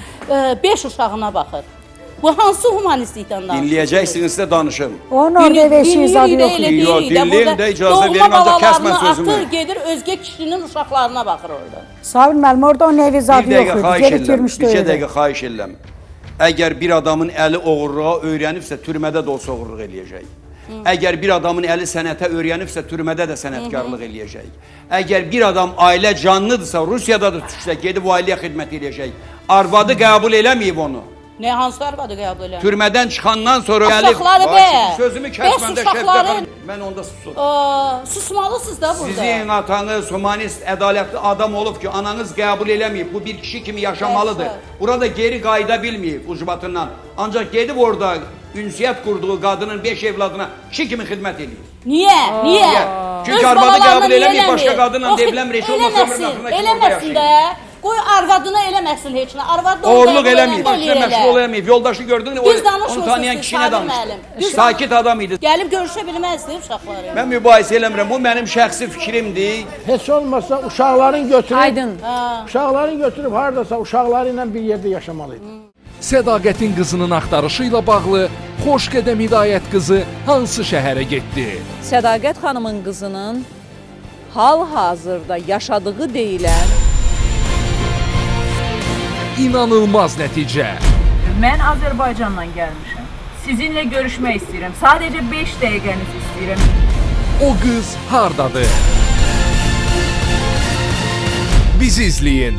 5 uşağına baxır. Bu hansı humanistlikdən danışır? Dinləyəcəksinizsə danışın. Onun orada ev eşiği zadı yox. Yox, dinləyin də icazə verin, ancaq kəsmən sözümü. Atır, gedir özgə kişinin uşaqlarına baxır orada. Sabir müəllim, orada onun evi zadı yox idi. Bir dəqiqə xahiş edirəm. Əgər bir adamın əli oğurluğa öyrənibsə, türmədə də olsa oğurluq eləyəcək. Əgər bir adamın əli sənətə öyrənibsə, türmədə də sənətkarlıq eləyəcək. Əgər bir adam ailə canlıdırsa, Rusiyada da düşsə, gedib ailəyə xidmət eləyəcək. Arvadı qəbul eləməyib onu. Nə hansı arvadı qəbul eləməyib? Türmədən çıxandan sonra uşaqları bə. Sözümü kəsməndə şəfqət. Mən onda susum. Susmalısınız da burada. Sizin atanız humanist, ədalətli adam olub ki, ananız qəbul eləməyib. Bu bir kişi kimi yaşamalıdır. Burada geri qayıda bilməyib ucbatından. Ancaq gedib orada ünsiyyət qurduğu qadının 5 evladına kişi kimi xidmət eləyir. Niyə? Niyə? Çünki arvadı qəbul eləməyib, başqa qadınla devləm reşi olmasa ömrün axırına kimi orada yaşayır. Qoy arvadına eləməsin heç nə. Oğurluq eləməyib, başına məşğul eləməyib. Yoldaşı gördün, onu tanıyan kişinə danışdı. Sakit adam idi. Gəlib görüşə bilməzdi uşaqları. Mən mübahisə eləmirəm, bu mənim şəxsi fikrimdir. Heç olmasa uşaqların götürüb, Aydın. Uşaqların götürüb haradasa uşaqları ilə bir yerdə yaşamalıydı. Sədaqətin qızının axtarışı ilə bağlı Xoşqədəm Hidayət qızı hansı şəhərə getdi? Sədaqət xanımın qızının hal-hazırda yaşadığı deyilən İnanılmaz nəticə. Mən Azərbaycandan gəlmişəm. Sizinlə görüşmək istəyirəm. Sadəcə 5 dəqiqənizi istəyirəm. O qız hardadır? Bizi izləyin.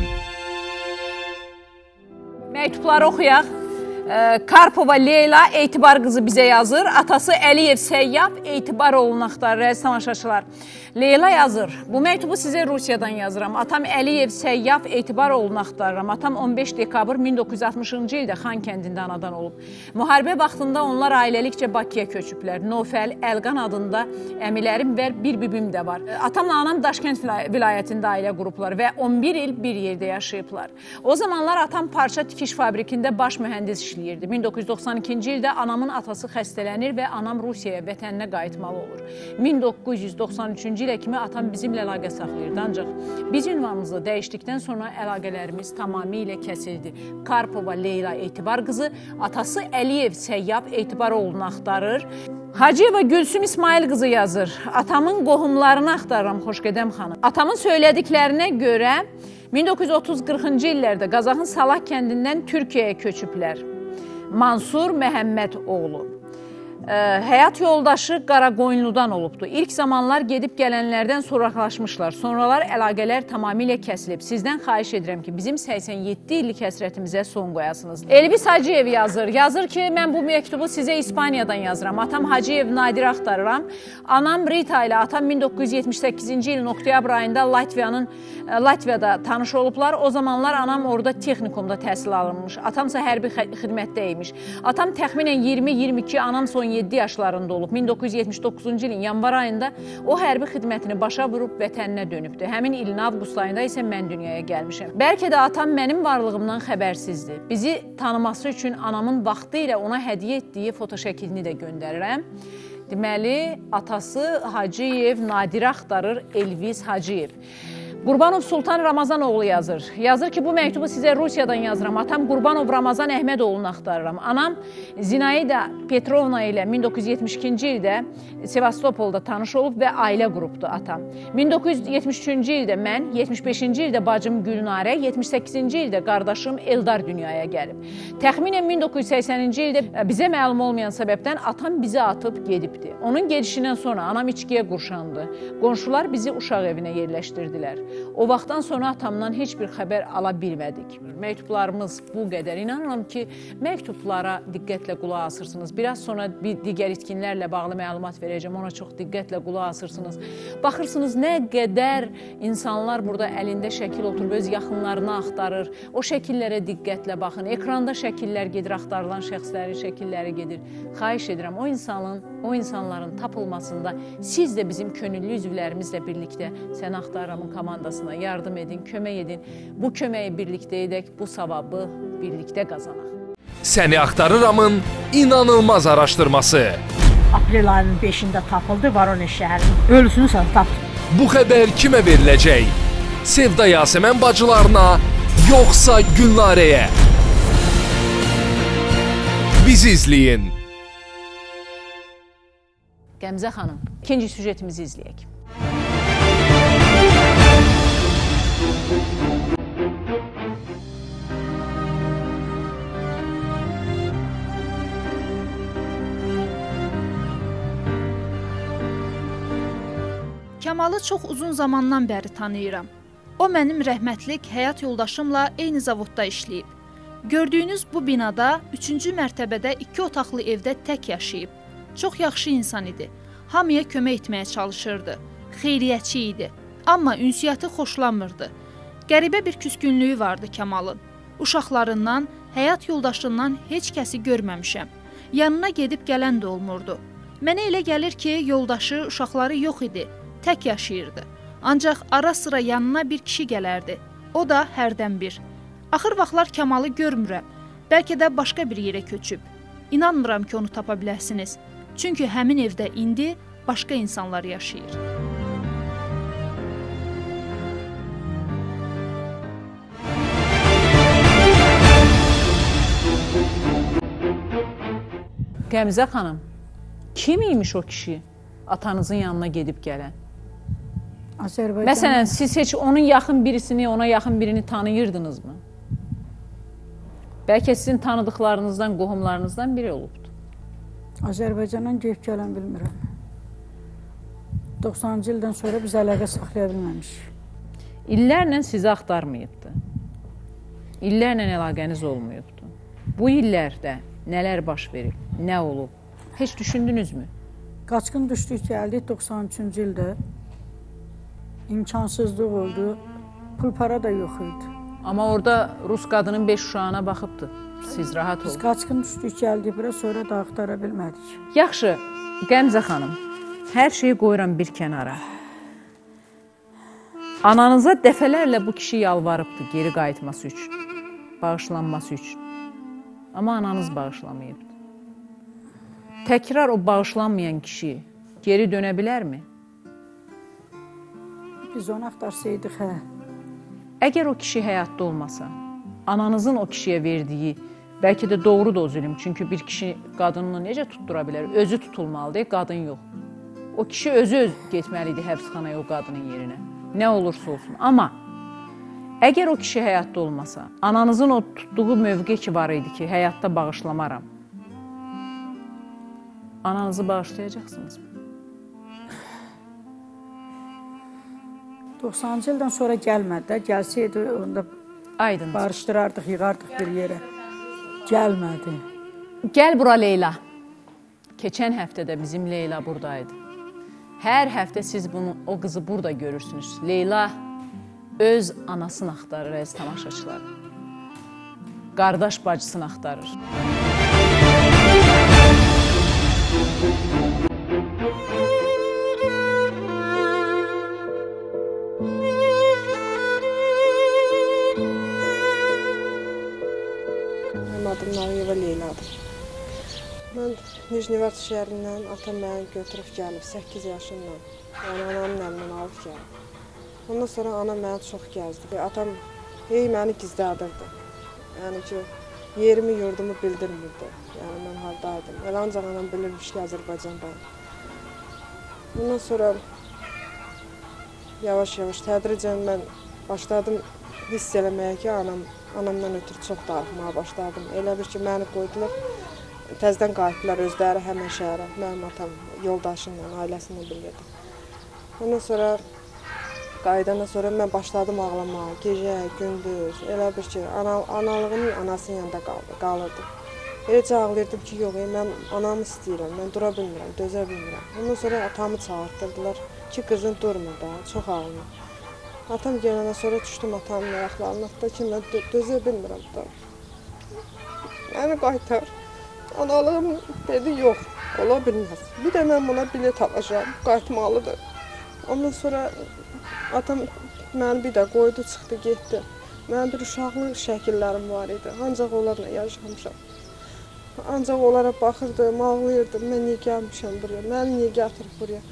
Məktubları oxuyaq. Karpova Leyla Etibar qızı bizə yazır. Atası Əliyev Səyyaf Etibar oğlunu axtarır. Əziz tamaşaçılar. Leyla yazır. Bu məktubu sizə Rusiyadan yazıram. Atam Əliyev Səyyaf Etibar oğlunu axtarıram. Atam 15 dekabr 1960-cı ildə Xan kəndində anadan olub. Müharibə vaxtında onlar ailəlikcə Bakıya köçüblər. Nofəl, Əlqan adında əmilərim və bir bibim də var. Atamla anam Daşkənd vilayətində ailə qurublar və 11 il bir yerdə yaşayıblar. O zamanlar atam parça tikiş fabrikində baş mühəndis işləyirdi. 1992-ci ildə anamın atası xəstələnir və anam Rusiyaya, vətəninə qayıtmalı olur. 1993-cü ilə kimi atam bizimlə əlaqə saxlayırdı. Ancaq biz ünvanımızı dəyişdikdən sonra əlaqələrimiz tamamilə kəsildi. Karpova Leyla Etibar qızı atası Əliyev Səyyaf Etibar oğlunu axtarır. Hacıyeva Gülsüm İsmail qızı yazır. Atamın qohumlarını axtarıram Xoşqədəm xanım. Atamın söylədiklərinə görə 1930-40-cı illərdə Qazaxın Salak kəndindən Türkiyəyə köçüblər. Mansur Məhəmməd oğlu. həyat yoldaşı Qaraqoyunludan olubdu. İlk zamanlar gedib gələnlərdən soraqlaşmışlar. Sonralar əlaqələr tamamilə kəsilib. Sizdən xahiş edirəm ki, bizim 87 illik həsrətimizə son qoyasınız. Elvis Hacıyev yazır. Yazır ki, mən bu məktubu sizə İspaniyadan yazıram. Atam Hacıyev Nadir axtarıram. Anam Rita ilə atam 1978-ci ilin oktyabr ayında Latviyada tanış olublar. O zamanlar anam orada texnikumda təhsil alınmış. Atamsa hərbi xidmətdə imiş. Atam təxminən 20-22, anam son 7 yaşlarında olub. 1979-cu ilin yanvar ayında o hərbi xidmətini başa vurub vətəninə dönübdür. Həmin ilin avqust ayında isə mən dünyaya gəlmişəm. Bəlkə də atam mənim varlığımdan xəbərsizdir. Bizi tanıması üçün anamın vaxtı ilə ona hədiyyə etdiyi fotoşəklini də göndərirəm. Deməli, atası Hacıyev Nadir axtarır Elvis Hacıyev. Qurbanov Sultan Ramazanoğlu yazır. Yazır ki, bu məktubu sizə Rusiyadan yazıram. Atam Qurbanov Ramazan Əhmədoğlu'nu axtarıram. Anam Zinaida Petrovna ilə 1972-ci ildə Sevastopolda tanış olub və ailə qurubdu atam. 1973-cü ildə mən, 75-ci ildə bacım Gülnarə, 78-ci ildə qardaşım Eldar dünyaya gəlib. Təxminən 1980-ci ildə bizə məlum olmayan səbəbdən atam bizi atıb gedibdi. Onun gedişindən sonra anam içkiyə qurşandı. Qonşular bizi uşaq evinə yerləşdirdilər. O vaxtdan sonra atamdan heç bir xəbər ala bilmədik. Məktublarımız bu qədər. İnanıram ki, məktublara diqqətlə qulaq asırsınız. Biraz sonra bir digər itkinlərlə bağlı məlumat verəcəm. Ona çox diqqətlə qulaq asırsınız. Baxırsınız, nə qədər insanlar burada əlində şəkil oturub, öz yaxınlarını axtarır. O şəkillərə diqqətlə baxın. Ekranda şəkillər gedir, axtarılan şəxslərin şəkilləri gedir. Xahiş edirəm, o insanların tapılmasında siz də bizim könüllü üzvlərimizlə birlikdə Sən Axtarıramın komandasına yardım edin, kömək edin. Bu köməyi birlikdə edək, bu savabı birlikdə qazanaq. Səni Axtarıramın inanılmaz araşdırması. Aprel ayının 5-də tapıldı Voronej şəhərinin. Ölüsünü sən tapdın. Bu xəbər kimə veriləcək? Sevda Yasəmən bacılarına, yoxsa Gülnarəyə? Bizi izləyin. Qəmzə xanım, ikinci süjetimizi izləyək. Kamalı çox uzun zamandan bəri tanıyıram. O mənim rəhmətlik həyat yoldaşımla eyni zavodda işləyib. Gördüyünüz bu binada 3-cü mərtəbədə 2 otaqlı evdə tək yaşayıb. Çox yaxşı insan idi. Hamıya kömək etməyə çalışırdı. Xeyriyyətçi idi. Amma ünsiyyəti xoşlanmırdı. Qəribə bir küskünlüyü vardı Kamalın. Uşaqlarından, həyat yoldaşından heç kəsi görməmişəm. Yanına gedib gələn də olmurdu. Mənə elə gəlir ki, yoldaşı, uşaqları yox idi. Tək yaşayırdı. Ancaq ara sıra yanına bir kişi gələrdi. O da hərdən bir. Axır vaxtlar Kamalı görmürəm. Bəlkə də başqa bir yerə köçüb. İnanmıram ki, onu tapa biləsiniz. Çünki həmin evdə indi başqa insanlar yaşayır. Qəmzə xanım, kim imiş o kişi atanızın yanına gedib gələn? Məsələn, siz heç onun yaxın birisini, ona yaxın birini tanıyırdınızmı? Bəlkə sizin tanıdıqlarınızdan, qohumlarınızdan biri olubdur. Azərbaycandan gedib gələn bilmirəm. 90-cı ildən sonra biz əlaqə saxlaya bilməmişik. İllərlə sizi axtarmayıbdı. İllərlə əlaqəniz olmayıbdı. Bu illərdə nələr baş verib, nə olub? Heç düşündünüzmü? Qaçqın düşdük gəldik 93-cü ildə. İmkansızlıq oldu. Pul para da yox idi. Amma orada Rus qadının 5 uşağına baxıbdı. Siz rahat olun. Biz qaçqın düşdük gəldik, biraz sonra da axtara bilmədik. Yaxşı, Qəmzə xanım, hər şeyi qoyuram bir kənara. Ananıza dəfələrlə bu kişi yalvarıbdı geri qayıtması üçün, bağışlanması üçün. Amma ananız bağışlamayıbdı. Təkrar o bağışlanmayan kişi geri dönə bilərmi? Biz onu axtarsaydıq, hə. Əgər o kişi həyatda olmasa, ananızın o kişiyə verdiyi, bəlkə də doğru da o zülüm, çünki bir kişi qadınını necə tutdura bilər? Özü tutulmalıdır, qadın yox. O kişi özü getməlidir həbsxanaya o qadının yerinə. Nə olursa olsun. Amma əgər o kişi həyatda olmasa, ananızın o tutduğu mövqe ki var idi ki, həyatda bağışlamaram. Ananızı bağışlayacaqsınız mı? 90-cı ildən sonra gəlmədi də. Gəlsəydi onda barışdırardıq, yığardıq bir yerə. Gəlmədi. Gəl bura Leyla. Keçən həftə də bizim Leyla buradaydı. Hər həftə siz o qızı burada görürsünüz. Leyla öz anasını axtarır, əziz tamaşaçılar. Qardaş bacısını axtarır. Mənim adım Nağıyeva Leyladır. Mən Nijnevat şəhərindən atam məni götürüb gəlib 8 yaşından. Yəni anamın əlindən alıb gəlib. Ondan sonra anam məni çox gəzdi. Atam məni gizlədırdi. Yəni ki, yerimi, yurdumu bildirmirdi. Yəni mən hardaydım. Elə ancaq anam bilirmiş ki, Azərbaycandayım. Ondan sonra yavaş-yavaş tədricən mən başladım hiss eləməyə ki, anamdan ötürü çox darıxmağa başladım. Elə bir ki, məni qoydular, təzdən qayıtdılar özləri həmən şəhərə. Mənim atam yoldaşımla, ailəsinlə bilirdi. Ondan sonra qayıdandan sonra mən başladım ağlamağa. Gecə, gündüz, elə bir ki, analığımın anasının yanında qalırdı. Eləcə ağlayırdım ki, yox, mən anamı istəyirəm, mən dura bilmirəm, dözə bilmirəm. Ondan sonra atamı çağırtdırdılar ki, qızın durmur da, çox ağlayır. Atam gələndən sonra düşdüm atamın ayaqlarının altında ki, mən dözə bilmirəm da. Məni qaytar. Analığım dedi, yox, ola bilməz. Bir də mən buna bilet alacağım, qayıtmalıdır. Ondan sonra atam məni bir də qoydu, çıxdı, getdi. Mənim bir uşaqlıq şəkillərim var idi, ancaq onlarla yaşamışam. Ancaq onlara baxırdım, ağlayırdım, mən niyə gəlmişəm buraya, məni niyə gətirib buraya.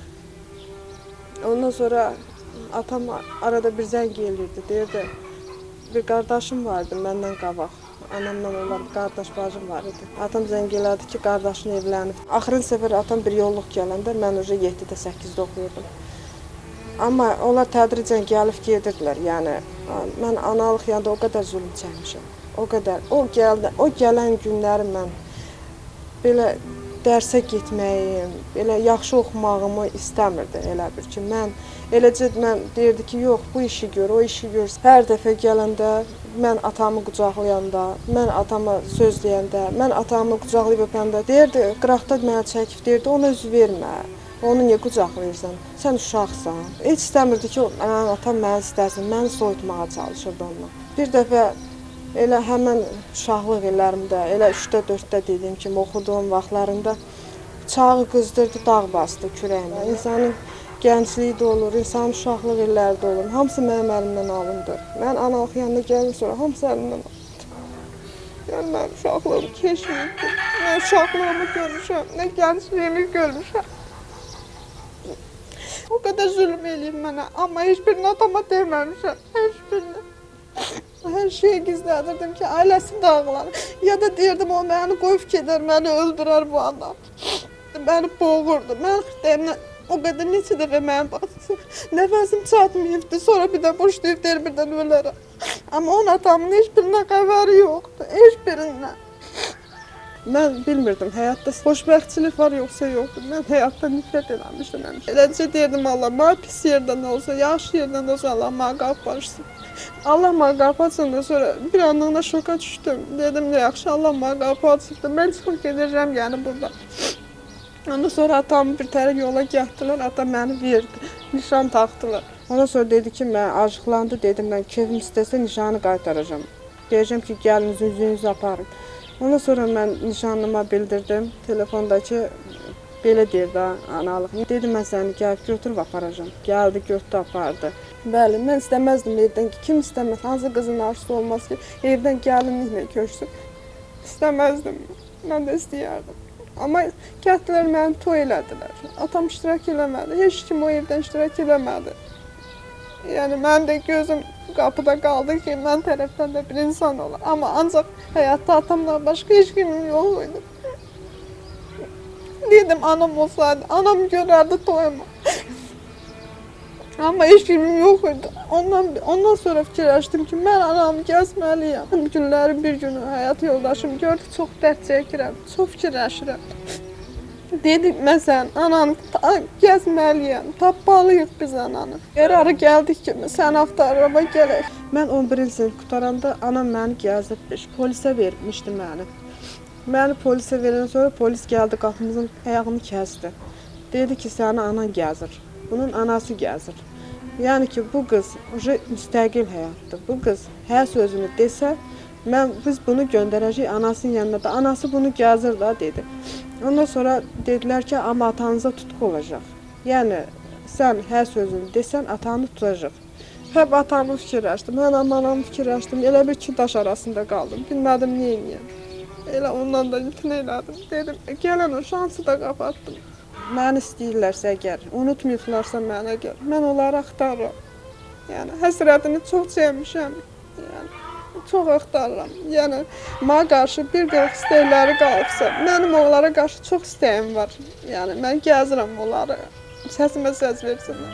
Ondan sonra atam arada bir zəng elirdi, deyirdi, bir qardaşım vardı məndən qabaq. Anamdan olan qardaş bacım var idi. Atam zəng elədi ki, qardaşın evlənib. Axırıncı səfər atam bir yolluq gələndə mən 7-də, 8-də oxuyurdum. Amma onlar tədricən gəlib gedirdilər. Yəni mən analıq yanında o qədər zulm çəkmişəm. O qədər. O gələn günləri mən belə dərsə getməyim, belə yaxşı oxumağımı istəmirdi elə bir ki. Eləcə mən deyirdi ki, yox, bu işi gör, o işi gör. Hər dəfə gələndə mən atamı qucaqlayanda, mən atama söz deyəndə, mən atamı qucaqlayıb öpəndə deyirdi, qıraqda mənə çəkib deyirdi, ona üz vermə. Onu niyə qucaqlayırsan? Sən uşaqsan. Heç istəmirdi ki, atam məni istəsin, məni soyutmağa çalışırdı onunla. Bir dəfə elə həmən uşaqlıq illərimdə, elə 3-də, 4-də dediyim kimi oxuduğum vaxtlarında bıçağı qızdırdı, dağ bastı kürəyimə. İnsanın gəncliyi də olur, insanın uşaqlıq illəri də olur. Hamısı mənim əlimdən alındı. Mən analıq yanına gəldim sonra hamısı əlimdən alındı. Yəni mən uşaqlığımı keçməyibdim. Nə uşaqlığımı görmüşəm, nə gəncliyimi görmüşəm. O qədər zülm eləyib mənə, amma heç birini atama deməmişəm, heç birini. Hər şeyi gizlədirdim ki, ailəsi dağılar. Ya da deyirdim, o məni qoyub gedər, məni öldürər bu adam. Məni boğurdu, mən xütlərimlə o qədər neçə dəfə mənə baxsın. Nəfəsim çatmayıbdı, sonra bir də boşlayıb deyir, birdən ölərəm. Amma onun atamın heç birinə xəbəri yoxdur, heç birinə. Mən bilmirdim, həyatda xoşbəxtçilik var yoxsa yoxdur. Mən həyatda nifrət eləmişdim həmişə. Eləcə deyirdim, Allah, mənə pis yerdən olsa, yaxşı yerdən olsa, Allah mənə qalb başlasın. Allah mənə qalb açsın, sonra bir anlığına şoka düşdüm. Dedim, nə yaxşı, Allah mənə qalb açsın. Mən çıxıb gedəcəm, yəni burada. Ondan sonra atamı bir tərəf yola gətirdilər, atam məni verdi, nişan taxdılar. Ondan sonra dedi ki, mən acıqlandı, dedim, mən keyfim istəsə nişanı qaytaracam. Deyəcəm ki, gəlin üzünüzü aparın. Ondan sonra mən nişanlıma bildirdim, telefondakı belə deyir də analıq. Dedim, mən səni gəlib götürüb aparacam. Gəldi, götürdü, apardı. Bəli, mən istəməzdim evdən ki, kim istəməz, hansı qızın arzusu olmaz ki, evdən gəlinliklə köçsün. İstəməzdim, mən də istəyərdim. Amma gəldilər, məni toy elədilər. Atam iştirak eləmədi, heç kim o evdən iştirak eləmədi. Yəni, mən də gözüm qapıda qaldı ki, mən tərəfdən də bir insan olar. Amma ancaq həyatda atamdan başqa heç kimim yox idi. Dedim, anam olsaydı, anam görərdi toyumu. Amma heç kimim yox idi. Ondan sonra fikirləşdim ki, mən anamı gəzməliyəm. Günləri bir günü həyat yoldaşım gördü, çox dərd çəkirəm, çox fikirləşirəm. Dedik, məsələn, ananı gəzməliyəm, tapmalıyıq biz ananı. Qərarı gəldik ki, sən avtoaraba gələk. Mən 11-ci sinif qutaranda anam məni gəzdirmiş, polisə vermişdi məni. Məni polisə verəndən sonra polis gəldi, qapımızın ayağını kəsdi. Dedi ki, səni anan gəzir, bunun anası gəzir. Yəni ki, bu qız müstəqil həyatdır. Bu qız hər sözünü desə, biz bunu göndərəcəyik anasının yanına da. Anası bunu gəzir da, dedi. Ondan sonra dedilər ki, amma atanıza tutqu olacaq. Yəni, sən hər sözünü desən, atanı tutacaq. Hep atamı fikirləşdim, həm anamı fikirləşdim. Elə bir iki daş arasında qaldım, bilmədim niyə eləyəm. Elə ondan da imtina elədim. Dedim, gələn o şansı da qapatdım. Məni istəyirlərsə əgər, unutmayıblarsa mənə gəl. Mən onları axtarıram. Yəni, həsrətini çox sevmişəm. Yəni, çox axtarıram. Yəni, mənə qarşı bir qırıq istəkləri qalıbsa, mənim onlara qarşı çox istəyim var. Yəni, mən gəzirəm onları. Səsimə səs versinlər.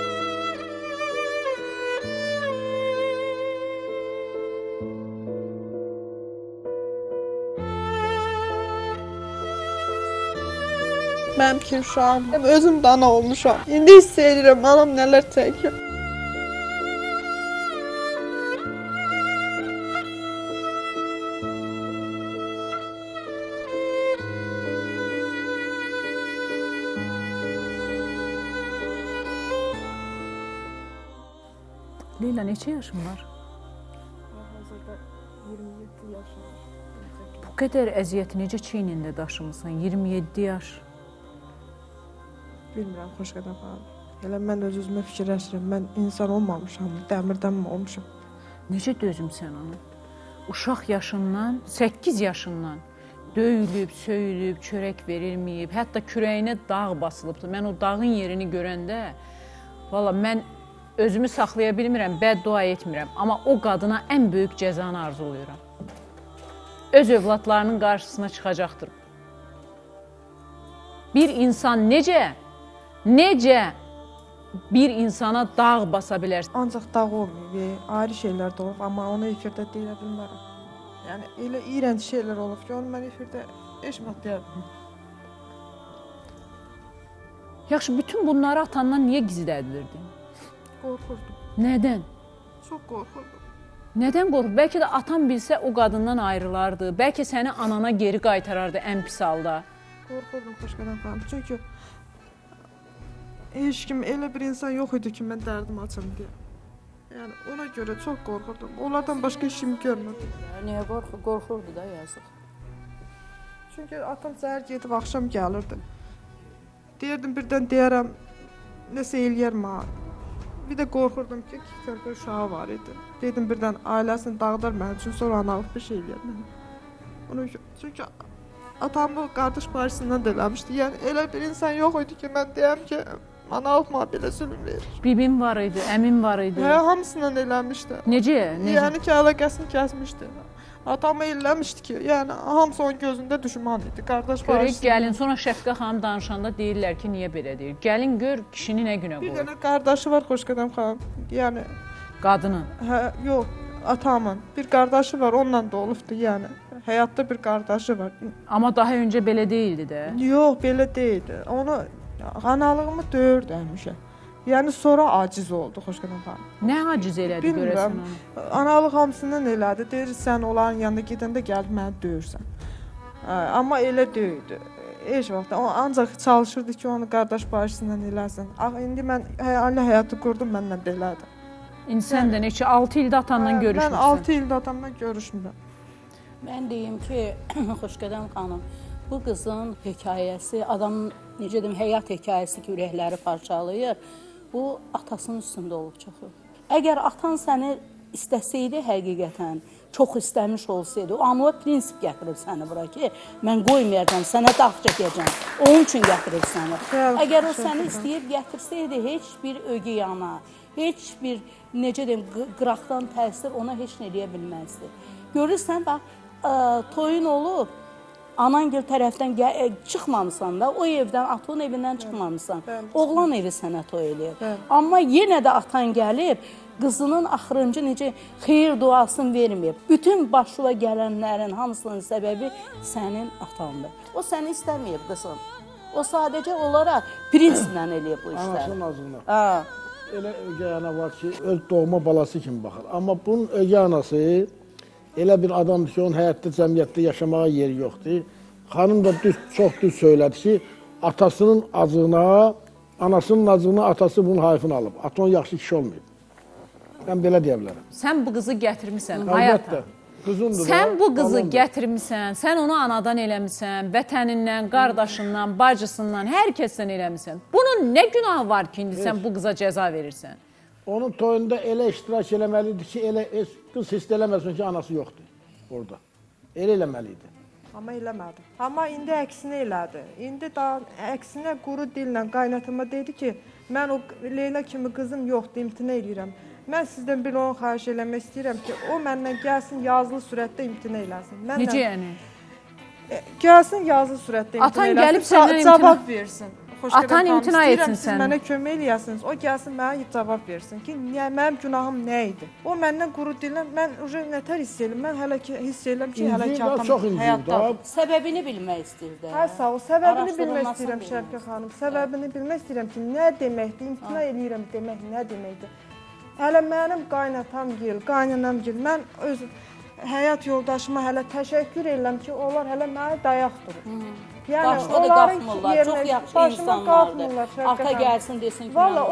Mənim ki, uşağım, özüm dana olmuşam. İndi hiss edirəm, anam nələr çəkir. Leyla, neçə yaşın var? Hazırda 27 yaşım. Bu qədər əziyyəti necə çiynində daşımısan? 27 yaş. Bilmirəm, xoş qədər falan. Elə mən öz-özümə fikirləşirəm, mən insan olmamışam, dəmirdən mi olmuşam? Necə dözümsən onu? Uşaq yaşından, 8 yaşından döyülüb, söyülüb, çörək verilməyib, hətta kürəyinə dağ basılıbdır. Mən o dağın yerini görəndə, valla mən özümü saxlaya bilmirəm, bəddua etmirəm. Amma o qadına ən böyük cəzanı arzuluyuram. Öz övladlarının qarşısına çıxacaqdır. Bir insan necə bir insana dağ basa bilər? Ancaq dağ olmayıb, ayrı şeylər də olub, amma onu efirdə deyə bilmərəm. Yəni, elə iyrənc şeylər olub ki, onu mən efirdə heç vaxt deyə bilmərəm. Yaxşı, bütün bunları atandan niyə gizlədirdin? Qorxurdum. Nədən? Çox qorxurdum. Nədən qorxurdun? Bəlkə də atan bilsə o qadından ayrılardı. Bəlkə səni anana geri qaytarardı ən pis halda. Qorxurdum, xoş qədər falan. Çünki heç kim, elə bir insan yox idi ki, mən dərdim açım deyə. Yəni, ona görə çox qorxurdum. Onlardan başqa işimi görmədim. Niyə qorxurdu da, yazıq? Çünki atam səhər gedib, axşam gəlirdi. Deyirdim, birdən deyərəm, nəsə eləyər mənə. Bir də qorxurdum ki, 2 körpə uşağı var idi. Dedim, birdən ailəsini dağıdar mənim üçün, sonra analıq bir şey eləyər mənə. Çünki atam bu qardaş barəsindən də eləmişdi. Yəni, elə bir insan yox idi ki, mən deyəm ki, analıq mənə belə zülm verir. Bibim var idi, əmim var idi. Hə, hamısından eləmişdi. Necə? Yəni ki, əlaqəsini kəsmişdi. Atam eləmişdi ki, yəni hamısı onun gözündə düşman idi. Qardaş barəsindən. Görək, gəlin, sonra Şəfqə xanım danışanda deyirlər ki, niyə belə deyir? Gəlin, gör, kişini nə günə qoyur. Bir dənə qardaşı var, Xoşqədəm xanım. Yəni... Qadının? Hə, yox, atamın. Bir qardaşı var, onunla da olubdu, yəni. Həyatda bir qardaşı var. Amma daha öncə belə deyildi də? Yox, belə deyildi. Onu, analığımı döyürdü həmişə. Yəni, sonra aciz oldu, Xoşqədəm xanım. Nə aciz elədi görəsən onu? Analıq hamısından elədi. Deyir, sən onların yanında gedəndə gəlib məni döyürsən. Amma elə döyürdü. Heç vaxt. Ancaq çalışırdı ki, onu qardaş barəsindən eləsin. İndi mən ailə həyatı qurdum, mənlə də elədi. İndi sən də neçə, 6 ildə atandan görüşmürsən? Mən 6 ildə atamdan görüşmürəm. Mən deyim ki, Xoşqədəm xanım, bu qızın hekayəsi, adamın, necə deyim, həyat hekayəsi ki, ürəkləri parçalayır, bu atasının üstündə olub çoxu. Əgər atan səni istəsəydi həqiqətən, çox istəmiş olsaydı, o anıva prinsip gətirib səni bura ki, mən qoymayacam, sənə dağ çəkəcəm, onun üçün gətirib səni. Əgər o səni istəyib gətirsəydi, heç bir ögey ana, heç bir, necə deyim, qıraqdan təsir ona heç nə eləyə bilməzdi. Görürsən, bax, toyun olub, Anangil tərəfdən çıxmamısan da, o evdən, atanın evindən çıxmamısan. Oğlan evi sənə toy eləyir. Amma yenə də atan gəlib, qızının axırıncı necə xeyir duasını verməyib. Bütün başına gələnlərin hamısının səbəbi sənin atandır. O səni istəməyib qızın. O sadəcə olaraq prinslə eləyib bu işləri. Anasının azlığına. Elə ögey ana var ki, öz doğma balası kimi baxır. Amma bunun ögey anası elə bir adamdır ki, onun həyatda, cəmiyyətdə yaşamağa yeri yoxdur. Xanım da çox düz söylədi ki, atasının acığına, anasının acığına atası bunun hayfını alıb. Ata onun yaxşı kişi olmayıb. Mən belə deyə bilərəm. Sən bu qızı gətirmisən həyata. Sən bu qızı gətirmisən, sən onu anadan eləmisən, vətənindən, qardaşından, bacısından, hər kəsdən eləmisən. Bunun nə günahı var ki, indi sən bu qıza cəza verirsən? Onun toyunda elə iştirak eləməlidir ki, elə qız hiss eləməsin ki, anası yoxdur orada. Elə eləməliydi. Amma eləmədi. Amma indi əksinə elədi. İndi daha əksinə quru dillə qaynatıma dedi ki, mən o Leyla kimi qızım yoxdur, imtina edirəm. Mən sizdən bir onu xahiş eləmək istəyirəm ki, o məndən gəlsin, yazılı surətdə imtina eləsin. Necə yəni? Gəlsin, yazılı surətdə imtina eləsin. Atan gəlib səndən cavab versin. Atan imtina etsin siz mənə kömək eləyəsiniz. O gəlsin, mənə cavab versin ki, mənim günahım nə idi? O məndən quru dillə, mən nətər hiss edirəm? Mən hələ ki, hiss edirəm ki, hələ ki, atam həyatda. Səbəbini bilmək istəyirdi. Hə, sağ ol. Səbəbini bilmək istəyirəm, Şərqə xanım. Səbəbini bilmək istəyirəm ki, nə deməkdir? İmtina eləyirəm demək nə deməkdir? Hələ mənim qaynatam gil, qaynanam gil, mən öz həyat yoldaşıma hələ təşəkkür edirəm ki, onlar hələ mənə dayaq durur. Başına da qalxmırlar, çox yaxşı insanlardır. Ata gəlsin desin ki, valla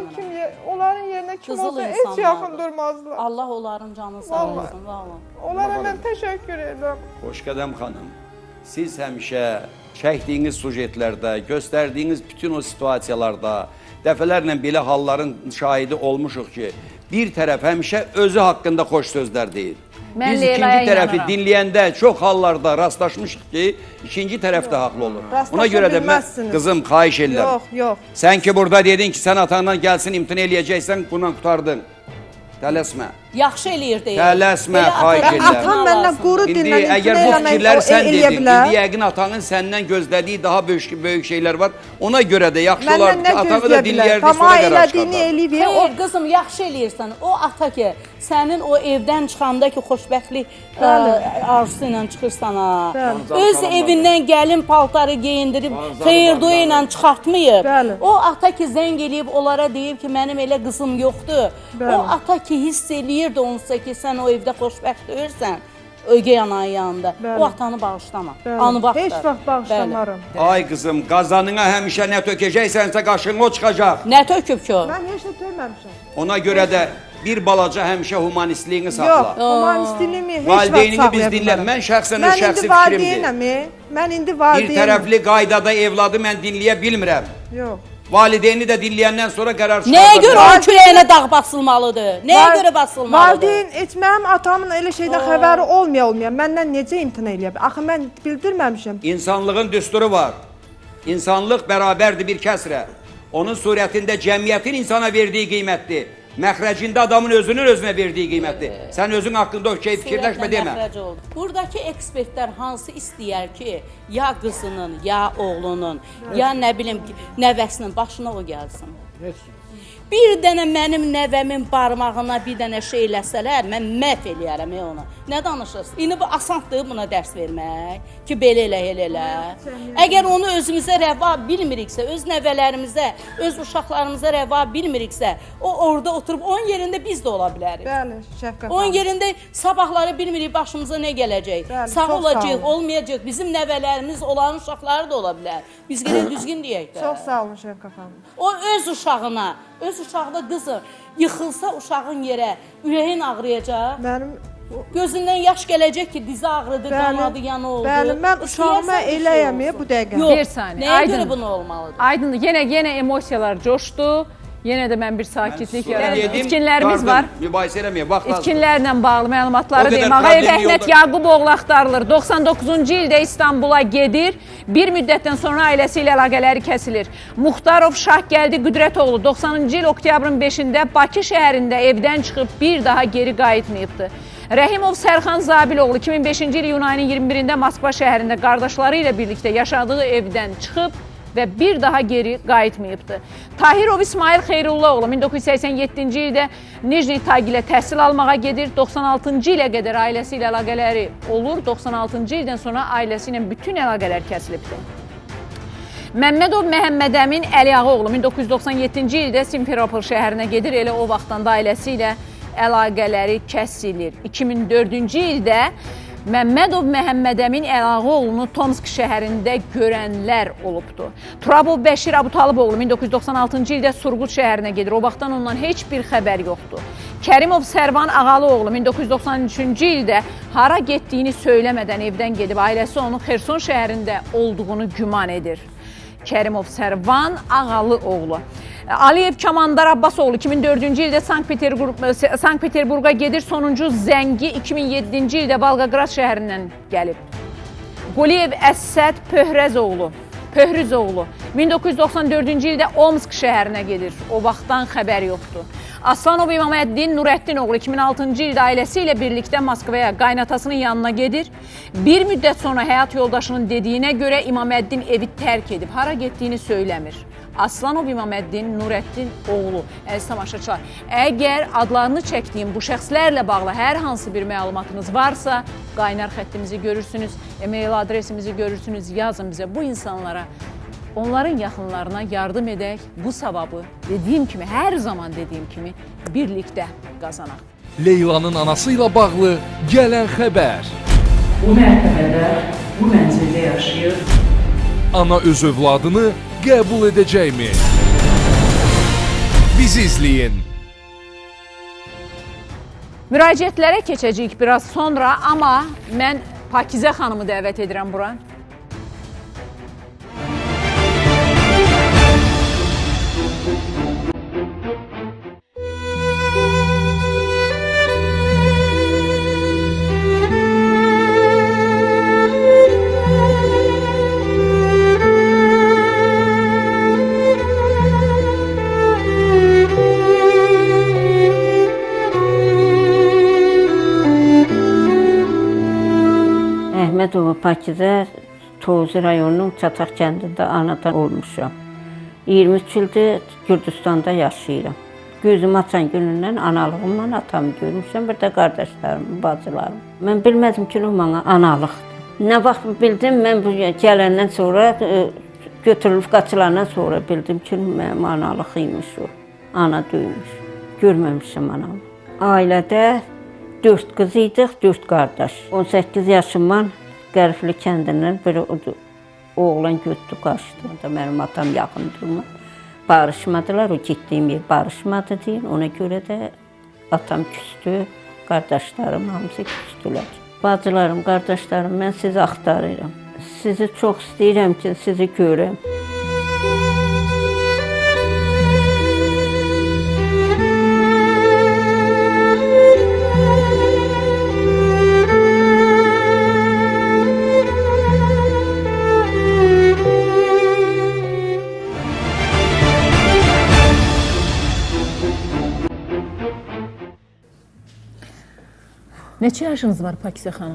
onların yerinə kim olsa heç yaxın durmazlar. Allah onların canını sağ olsun, valla. Onlara mən təşəkkür edirəm. Xoşqədəm xanım, siz həmişə çəkdiyiniz sujetlərdə, göstərdiyiniz bütün o situasiyalarda, dəfələrlə belə halların şahidi olmuşuq ki, bir tərəf həmişə özü haqqında xoş sözlər deyir. Biz ikinci tərəfi dinləyəndə çox hallarda rastlaşmışıq ki, ikinci tərəf də haqlı olur. Ona görə də mən qızım xahiş edirəm. Yox, yox. Sən ki burada dedin ki, sən atandan gəlsin imtina eləyəcəksən, bundan qutardın. Tələsmə. Yaxşı eləyir deyir. Tələsmə, xahiş edirəm. Atam məndən quru dinlə imtina əgər bu fikirləri sən dedin, indi yəqin atanın səndən gözlədiyi daha böyük şeylər var. Ona görə də yaxşı olardı ki, atanı da dinləyərdik, sonra qərar çıxardı. Xeyr, qızım, yaxşı eləyirsən. O ata ki, sənin o evdən çıxanda ki, xoşbəxtlik arzusu ilə çıxırsan ha. Öz evindən gəlin paltarı geyindirib, xeyirduya ilə çıxartmayıb. O ata ki, zəng eləyib, onlara deyib ki, mənim elə qızım yoxdur. O ata ki, hiss eləyirdi onsa ki, sən o evdə xoşbəxt deyirsən, ögey ananın yanında. O atanı bağışlama. Anı vaxtdır. Heç vaxt bağışlamarım. Ay qızım, qazanına həmişə nə tökəcəksənsə qaşığın o çıxacaq. Nə töküb ki o? Mən heç də tökməmişəm. Ona görə də bir balaca həmişə humanistliyini saxla. Yox, humanistliyimi heç vaxt Valideynini biz dinlər. Mən şəxsən öz şəxsi fikrimdir. Mən indi valideynəm. Bir tərəfli qaydada evladı mən dinləyə bilmirəm. Yox. Valideyni də dinləyəndən sonra qərar çıxarır. Nəyə görə o küləyinə dağ basılmalıdır? Nəyə görə basılmalıdır? Valideyn, heç mənim atamın elə şeydən xəbəri olmaya, məndən necə imtina eləyə bilər? Axı mən bildirməmişəm. İnsanlığın düsturu var. İnsanlıq bərabərdir bir kəsrə. Onun surətində cəmiyyətin insana verdiyi qiymətdir. Məxrəcində adamın özünün özünə verdiyi qiymətdir. Sən özün haqqında o şey fikirləşmə demə. Buradakı ekspertlər hansı istəyər ki, ya qızının, ya oğlunun, ya nə bilim nəvəsinin başına o gəlsin? Bir dənə mənim nəvəmin barmağına bir dənə şey eləsələr, mən məhv eləyərəm onu. Nə danışırsın? İndi bu asandır buna dərs vermək ki, belə elə. Əgər onu özümüzə rəva bilmiriksə, öz nəvələrimizə, öz uşaqlarımıza rəva bilmiriksə, o orada oturub onun yerində biz də ola bilərik. Bəli, Şəfqət xanım. Onun yerində sabahları bilmirik başımıza nə gələcək. Sağ olacaq, olmayacaq. Bizim nəvələrimiz, olan uşaqları da ola bilər. Biz gələk düzgün deyək də. Çox sağ olun Şəfqət xanım. O öz uşağına, öz uşaqda qızı yıxılsa uşağın yerə, ürəyin ağrıyacaq. Mənim gözündən yaş gələcək ki, dizi ağrıdı, qanadı, yanı oldu. Bəli, mən uşağıma eləyəm bu dəqiqə. Bir saniyə. Nəyə görə bunu olmalıdır? Aydındır. Yenə emosiyalar coşdu. Yenə də mən bir sakitlik yaradım. İtkinlərimiz var. Mübahisə eləməyə, vaxt lazım. İtkinlərlə bağlı məlumatları deyim. Ağayev Əhməd Yaquboğlu axtarılır. 99-cu ildə İstanbula gedir. Bir müddətdən sonra ailəsi ilə əlaqələri kəsilir. Muxtarov Şahgəldi Qüdrətoğlu 90-cı il oktyabrın 5-də Bakı şəhərində evdən çıxıb bir daha geri qayıtmayıbdır. Rəhimov Sərxan Zabiloğlu 2005-ci il iyun ayının 21-də Moskva şəhərində qardaşları ilə birlikdə yaşadığı evdən çıxıb və bir daha geri qayıtmayıbdır. Tahirov İsmail Xeyrullaoğlu 1987-ci ildə Nijni Tagilə təhsil almağa gedir. 96-cı ilə qədər ailəsi ilə əlaqələri olur. 96-cı ildən sonra ailəsi ilə bütün əlaqələr kəsilibdir. Məmmədov Məhəmməd Əmin Əliağa oğlu 1997-ci ildə Simferopol şəhərinə gedir. Elə o vaxtdan da ailəsi ilə əlaqələri kəsilir. 2004-cü ildə Məmmədov Məhəmməd Əmin Əliağa oğlunu Tomsk şəhərində görənlər olubdur. Turabov Bəşir Abutalıboğlu 1996-cı ildə Surqut şəhərinə gedir. O vaxtdan ondan heç bir xəbər yoxdur. Kərimov Sərvan Ağalıoğlu 1993-cü ildə hara getdiyini söyləmədən evdən gedib. Ailəsi onun Xerson şəhərində olduğunu güman edir. Kərimov Sərvan Ağalıoğlu. Aliyev Kamandar Abbasoğlu 2004-cü ildə Sankt-Peterburqa gedir. Sonuncu zəngi 2007-ci ildə Volqograd şəhərindən gəlib. Quliyev Əsəd Pöhrüzoğlu 1994-cü ildə Omsk şəhərinə gedir. O vaxtdan xəbər yoxdur. Aslanov İmaməddin Nurəddin oğlu 2006-cı ildə ailəsi ilə birlikdə Moskvaya qaynatasının yanına gedir. Bir müddət sonra həyat yoldaşının dediyinə görə İmaməddin evi tərk edib. Hara getdiyini söyləmir. Aslanov İmaməddin Nurəddin oğlu. Əziz tamaşaçılar, əgər adlarını çəkdiyim bu şəxslərlə bağlı hər hansı bir məlumatınız varsa, qaynar xəttimizi görürsünüz, e-mail adresimizi görürsünüz, yazın bizə. Bu insanlara, onların yaxınlarına yardım edək, bu savabı dediyim kimi, hər zaman dediyim kimi birlikdə qazanaq. Leylanın anası ilə bağlı gələn xəbər. Bu mərtəbədə, bu mənzildə yaşayır. Ana öz övladını qəbul edəcəkmi? Bizi izləyin. Müraciətlərə keçəcəyik biraz sonra, amma mən Pakizə xanımı dəvət edirəm bura. Əhmədova Pakizə Tovuz rayonunun Çataq kəndində anadan olmuşam. 23 ildir Gürcüstanda yaşayıram. Gözüm açan günündən analığımla atamı görmüşəm, bir də qardaşlarım, bacılarım. Mən bilmədim ki, o mənə analıqdır. Nə vaxt bildim, mən bu gələndən sonra, götürülüb qaçılandan sonra bildim ki, mənim analıq imiş o. Ana döymüş. Görməmişəm anamı. Ailədə 4 qız idik, 4 qardaş. 18 yaşımdan Qərifli kəndindən bir oğlan götdü, qaçdı. Mənim atam yaxın durma. Barışmadılar, o getdiyim yer barışmadı deyin. Ona görə də atam küstü, qardaşlarım hamısı küstülər. Bacılarım, qardaşlarım, mən sizi axtarıram. Sizi çox istəyirəm ki, sizi görəm. Neçə yaşınız var Pakizə xanım?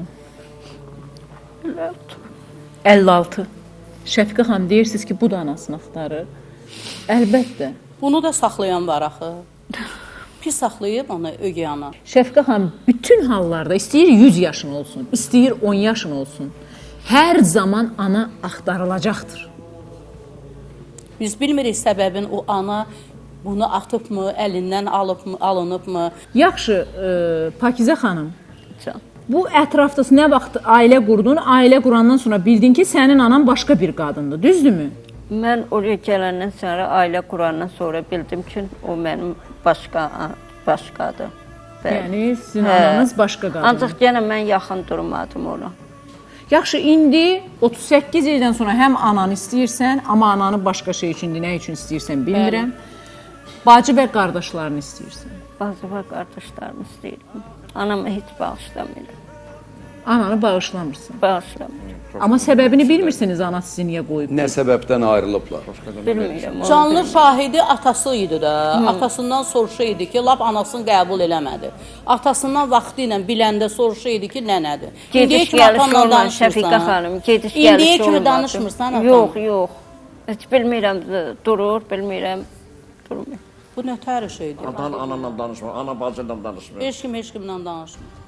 56. 56. Şəfiqə xanım, deyirsiniz ki, bu da anasını axtarır. Əlbəttə. Bunu da saxlayan var axı. Pis saxlayıb onu ögey ana. Şəfiqə xanım, bütün hallarda istəyir 100 yaşın olsun, istəyir 10 yaşın olsun. Hər zaman ana axtarılacaqdır. Biz bilmirik səbəbin o ana bunu atıbmı, əlindən alınıbmı? Yaxşı, Pakizə xanım, bu ətrafda nə vaxt ailə qurdun, ailə qurandan sonra bildin ki, sənin anan başqa bir qadındır, düzdürmü? Mən oraya gələndən sonra, ailə qurandan sonra bildim ki, o mənim başqadır. Yəni, sizin ananız başqa qadındır. Ancaq yenə mən yaxın durmadım ona. Yaxşı, indi 38 ildən sonra həm ananı istəyirsən, amma ananı başqa şey üçün, nə üçün istəyirsən bilmirəm. Bacı və qardaşlarını istəyirsən. Bacı və qardaşlarını istəyirəm. Anamı heç bağışlamıram. Ananı bağışlamırsan? Bağışlamıram. Amma səbəbini bilmirsiniz ana sizi niyə qoyub? Nə səbəbdən ayrılıblar? Bilmirəm. Canlı şahidi atası idi da. Atasından soruşaydı ki, lap anasını qəbul eləmədi. Atasından vaxtı ilə biləndə soruşaydı ki, nənədir. Gediş gəliş olmadı Şəfiqə xanım. Gediş gəliş olmadı. İndiyə kimi danışmırsan atam? Yox, yox. Heç bilmirəm, durur, bilmirəm, durmur. Bu nətər şeydir? Atan ananla danışmır, ana bacıyla danışmır. Heç kimlə danışmır.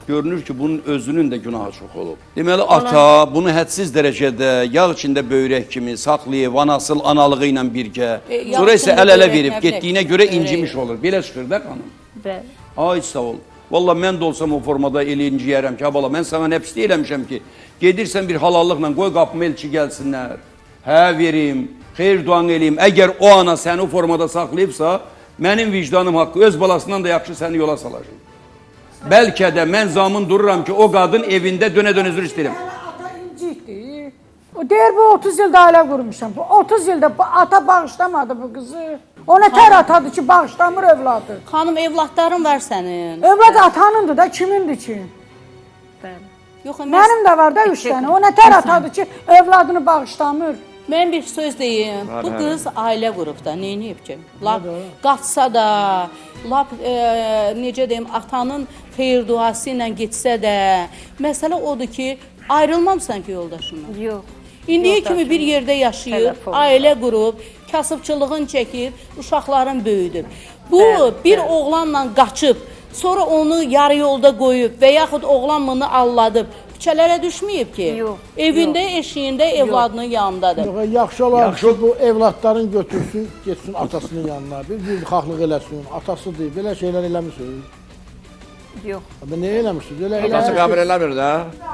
görünür ki bunun özünün də günahı çox olub. Deməli, ata bunu hədsiz dərəcədə yağ içində böyrək kimi saxlayıb, anasıl analığı ilə birgə, sonra isə əl-ələ verib, getdiyinə görə incimiş olur. Belə çıxır da xanım? Bəli. Ay, sağ ol. Valla mən də olsam o formada elə inciyərəm ki, bala, mən sana nə pislik eləmişəm ki, gedirsən bir halallıqla, qoy qapıma elçi gəlsinlər, hə verim, xeyr duan eləyim. Əgər o ana səni o formada saxlayıbsa, mənim vicdanım haqqı öz balasından da yaxşı səni yola salacaq. Bəlkə də mən zamın dururam ki, o qadın evində dönə-dönə üzr istəyirəm. Ata incikdir. O deyir, bu 30 ildə ailə qurmuşam. Bu 30 ildə ata bağışlamadı bu qızı. O nə tər atadır ki, bağışlamır evladı. Xanım, evladların var sənin. Evlad atanındır da, kimindir ki? Yox, mənim də var da 3 dənə. O nə tər atadır ki, evladını bağışlamır. Mən bir söz deyim, bu qız ailə qurub da, neyniyib ki? Lap qaçsa da, lap necə deyim, atanın xeyir duası ilə getsə də, məsələ odur ki, ayrılmamsan ki yoldaşından. Yox. İndiyə kimi bir yerdə yaşayıb, ailə qurub, kasıbçılığın çəkib, uşaqların böyüdüb. Bu, bir oğlanla qaçıb, sonra onu yarı yolda qoyub və yaxud oğlan bunu alladıb, küçələrə düşməyib ki, evində, eşiyində, evladının yanındadır. Yaxşı olar ki, bu evladların götürsün, getsin atasının yanına, bir xahlıq eləsin, atasıdır, belə şeylər eləmişsiniz. Yox. Nə eləmişsiniz? Atası qəbul eləmir də.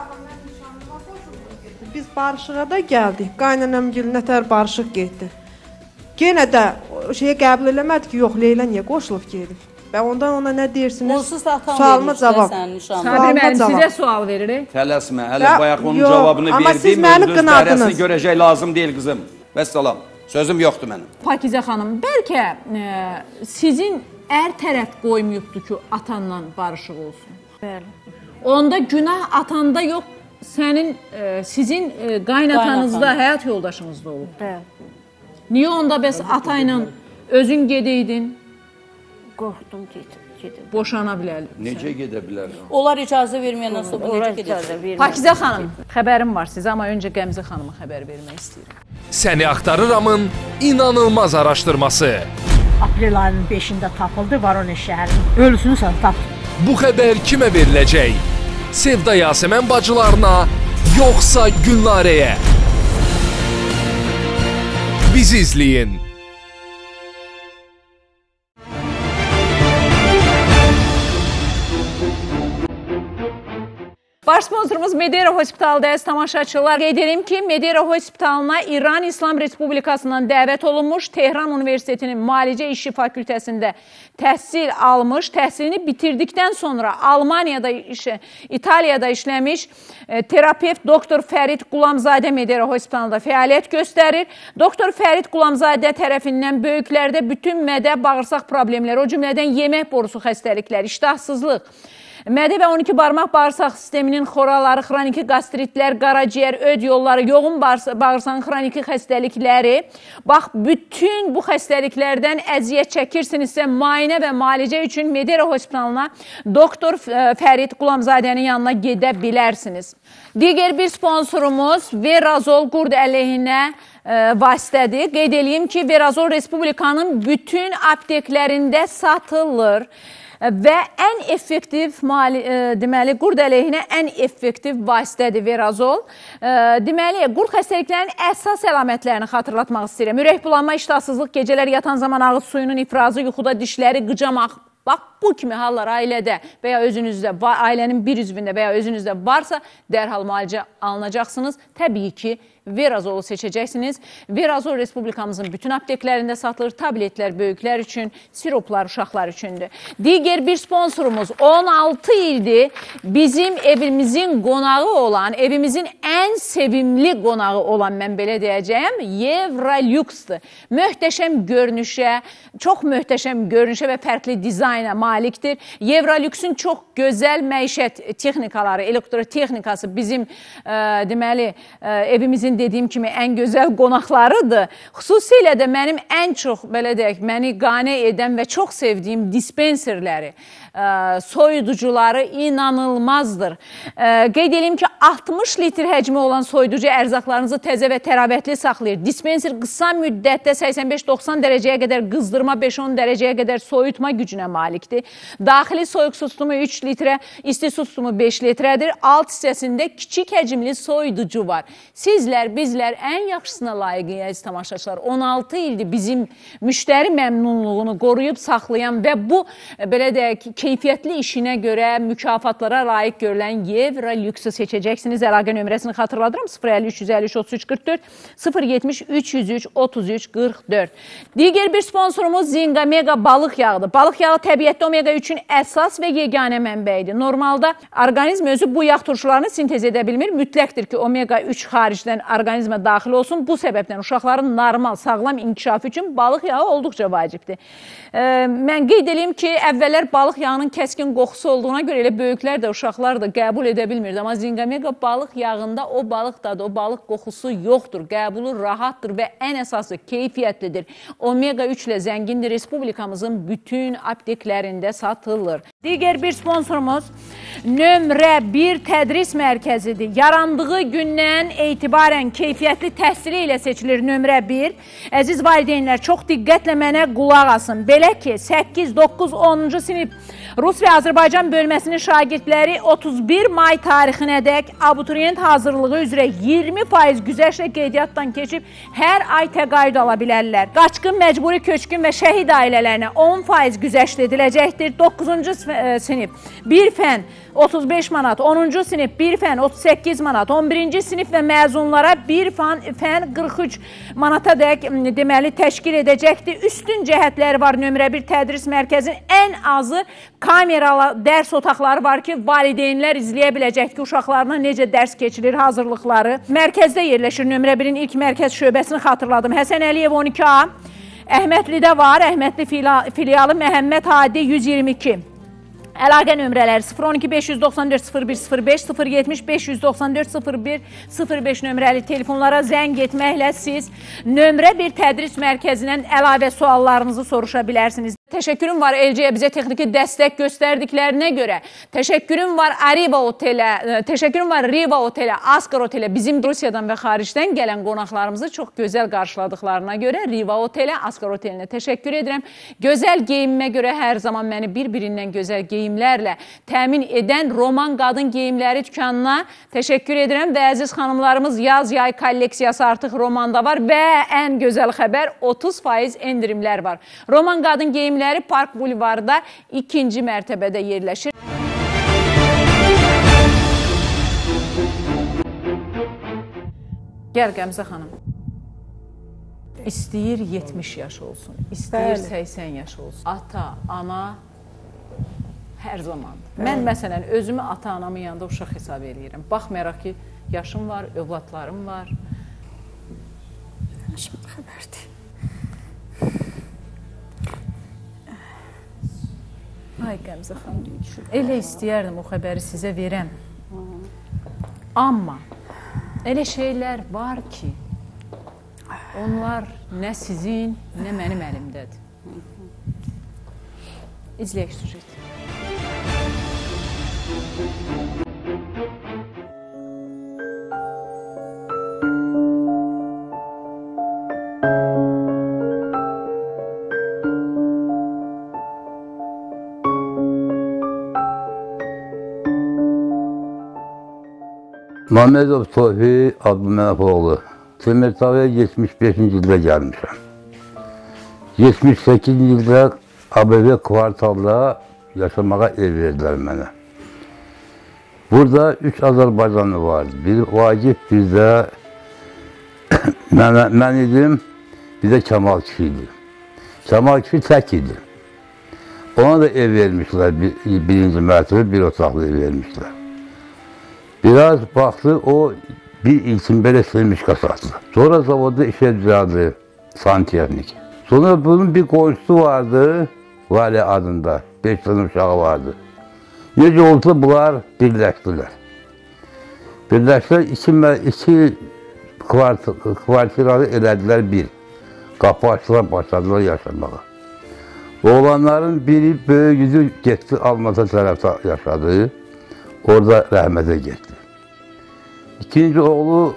Biz barışığa da gəldik, qaynanamgil nətər barışıq getdi. Yenə də şeyə qəbul eləmədi ki, yox, Leyla niyə qoşulub gedib? Və ondan ona nə deyirsiniz? Onsuz da atan sualıma cavab. Sabri müəllim, sizə sual veririk. Tələsmə, hələ bayaq onun cavabını verdim, öz dərəsini görəcək lazım deyil qızım. Vəssalam, sözüm yoxdur mənim. Pakizə xanım, bəlkə sizin ər tərəf qoymayıbdır ki, atanla barışıq olsun. Bəli. Onda günah atanda yox, sizin qaynatanızda, həyat yoldaşınızda olub. Bəli. Niyə onda bəs ata ilə özün gedeydin? Qorxdum, gedim. Boşana bilərlər. Necə gedə bilər? Onlar icazə verməyəndən sonra necə gedəcək? Pakizə xanım, xəbərim var sizə, amma öncə Qəmzə xanıma xəbər vermək istəyirəm. Səni axtarıramın inanılmaz araşdırması. Aprel ayının 5-də tapıldı Voronezh şəhərinin. Ölüsünü sən tapdın. Bu xəbər kimə veriləcək? Sevda Yasəmən bacılarına, yoxsa Gülnarəyə? Bizi izləyin. Baş sponsorumuz Medera Hospital'da əziz tamaşaçılar. Qeyd edim ki, Medera Hospitalına İran İslam Respublikasından dəvət olunmuş, Tehran Universitetinin Müalicə İşi Fakültəsində təhsil almış, təhsilini bitirdikdən sonra Almaniyada, İtaliyada işləmiş terapevt Doktor Fərid Qulamzadə Medera Hospitalında fəaliyyət göstərir. Doktor Fərid Qulamzadə tərəfindən böyüklərdə bütün mədə, bağırsaq problemləri, o cümlədən yemək borusu xəstəlikləri, iştahsızlıq, mədə və 12 barmaq bağırsaq sisteminin xoraları, xroniki qastritlər, qaraciyər, öd yolları, yoğun bağırsağın xroniki xəstəlikləri. Bax, bütün bu xəstəliklərdən əziyyət çəkirsinizsə, müayinə və müalicə üçün Medera Hospitalına Doktor Fərid Qulamzadənin yanına gedə bilərsiniz. Digər bir sponsorumuz Verazol qurd əleyhinə vasitədir. Qeyd edeyim ki, Verazol Respublikanın bütün apteklərində satılır. Və ən effektiv, deməli, qurd əleyhinə ən effektiv vasitədir Verazol. Deməli, qurd xəstəliklərinin əsas əlamətlərini xatırlatmaq istəyirəm. Ürək bulanma, iştahsızlıq, gecələr yatan zaman ağız suyunun ifrazı, yuxuda dişləri qıcamaq. Bax, bu kimi hallar ailədə və ya özünüzdə, ailənin bir üzvündə və ya özünüzdə varsa, dərhal müalicə alınacaqsınız. Təbii ki, Verazolu seçəcəksiniz. Verazol Respublikamızın bütün apteklərində satılır. Tabletlər böyüklər üçün, siroplar uşaqlar üçündür. Digər bir sponsorumuz 16 ildir bizim evimizin qonağı olan, evimizin ən sevimli qonağı olan, mən belə deyəcəyəm, Evrolüksdür. Möhtəşəm görünüşə, çox möhtəşəm görünüşə və fərqli dizayna malikdir. Evrolüksin çox gözəl məişət texnikaları, elektrotexnikası bizim deməli evimizin dediyim kimi ən gözəl qonaqlarıdır. Xüsusilə də mənim ən çox, belə deyək, məni qane edən və çox sevdiyim dispenserləri, soyuducuları inanılmazdır. Qeyd edeyim ki, 60 litr həcmi olan soyuducu ərzaqlarınızı təzə və təravətli saxlayır. Dispenser qısa müddətdə 85-90 dərəcəyə qədər qızdırma, 5-10 dərəcəyə qədər soyutma gücünə malikdir. vacibdir. Daxili soyuq su tutumu 3 litrə, isti su tutumu 5 litrədir. Alt hissəsində kiçik həcmli soyuducu var. Sizlər, bizlər ən yaxşısına layiqik, əziz tamaşaçılar. 16 ildir bizim müştəri məmnunluğunu qoruyub saxlayan və bu, belə deyək, keyfiyyətli işinə görə mükafatlara layiq görülən Evra Lüksü seçəcəksiniz. Əlaqə nömrəsini xatırladıram. 053-353-3344, 073-303-3344. Digər bir sponsorumuz Zinga Mega balıq yağıdır. Balıq yağı təbiətdə omega 3-ün əsas və yeganə mənbəyidir. Normalda orqanizm özü bu yağ turşularını sintez edə bilmir. Mütləqdir ki, omega 3 xaricdən orqanizmə daxil olsun. Bu səbəbdən uşaqların normal, sağlam inkişafı üçün balıq yağı olduqca vacibdir. Mən qeyd edeyim ki, əvvəllər balıq yağının kəskin qoxusu olduğuna görə elə böyüklər də, uşaqlar da qəbul edə bilmirdi. Amma Zinga Mega balıq yağında o balıq dadı, o balıq qoxusu yoxdur. Qəbulu rahatdır və ən əsası keyfiyyətlidir. Omega 3 ilə zəngindir. Respublikamızın bütün apteklərində satılır. Digər bir sponsorumuz nömrə 1 tədris mərkəzidir. Yarandığı gündən etibarən keyfiyyətli təhsili ilə seçilir nömrə 1. Əziz valideynlər, çox diqqətlə mənə qulaq asın. Belə ki, 8, 9, 10-cu sinif Rus və Azərbaycan bölməsinin şagirdləri 31 may tarixinədək abituriyent hazırlığı üzrə 20% güzəştlə qeydiyyatdan keçib hər ay təqaüd ala bilərlər. Qaçqın, məcburi köçkün və şəhid ailələrinə 10% güzəşt ediləcəkdir. 9-cu sinif 1 fən 35 manat, 10-cu sinif 1 fən 38 manat, 11-ci sinif və məzunlara 1 fən 43 manata dək deməli təşkil edəcəkdir. Üstün cəhətləri var nömrə 1 tədris mərkəzinin. Ən azı kameralı dərs otaqları var ki, valideynlər izləyə biləcək ki, uşaqlarına necə dərs keçirir, hazırlıqları. Mərkəzdə yerləşir nömrə 1-in ilk mərkəz şöbəsini xatırladım. Həsən Əliyev 12A, Əhmədlidə var, Əhmədli filialı Məhəmməd Hadi 122. Əlaqə nömrələri 012-594-0105, 070-594-0105 nömrəli telefonlara zəng etməklə siz nömrə 1 tədris mərkəzindən əlavə suallarınızı soruşa bilərsiniz. Təşəkkürüm var LC-yə bizə texniki dəstək göstərdiklərinə görə. Təşəkkürüm var Arriva Otelə, təşəkkürüm var Riva Otelə, Asqar Otelə, bizim Rusiyadan və xaricdən gələn qonaqlarımızı çox gözəl qarşıladıqlarına görə Riva Otelə, Asqar Otelinə təşəkkür edirəm. Gözəl geyimimə görə hər zaman məni bir-birindən gözəl geyimlərlə təmin edən Roman Qadın Geyimləri dükanına təşəkkür edirəm və əziz xanımlarımız yaz-yay kolleksiyası artıq Romanda var və ən gözəl xəbər 30% endirimlər var. Roman Qadın Geyimləri Park Bulvarda 2-ci mərtəbədə yerləşir. Gəl Qəmzə xanım. İstəyir 70 yaş olsun, istəyir 80 yaş olsun. Ata, ana hər zaman. Mən məsələn özümü ata-anamın yanında uşaq hesab edirəm. Baxmayaraq ki, yaşım var, övladlarım var. Şimdi xəbərdir. Ay Qəmzə xanım, elə istəyərdim o xəbəri sizə verəm. Amma elə şeylər var ki, onlar nə sizin, nə mənim əlimdədir. İzləyək süjet. Məmmədov Tofi Abdülmənafoğlu. Temirtağıya 75-ci ildə gəlmişəm. 78-ci ildə ABV kvartalda yaşamağa ev verdilər mənə. Burada 3 Azərbaycanlı vardı. Bir Vacib, bir də mən idim, bir də Kəmal kişi idi. Kəmal kişi tək idi. Ona da ev vermişlər, birinci mərtəbə bir otaqlı ev vermişlər. Biraz baxdı, o bir ilkin belə silmişka satdı. Sonra zavodda işe düzeldi, santexnik. Sonra bunun bir qoyusu vardı, Vali adında, 5 tane uşağı vardı. Necə olsa bunlar birləşdilər. Birləşdilər, iki kvartiralı elədilər bir. Qapı açdılar, başladılar yaşamağa. Oğlanların biri böyüdü, getdi Almata tərəfdə yaşadı. Orada rəhmətə getdi. İkinci oğlu,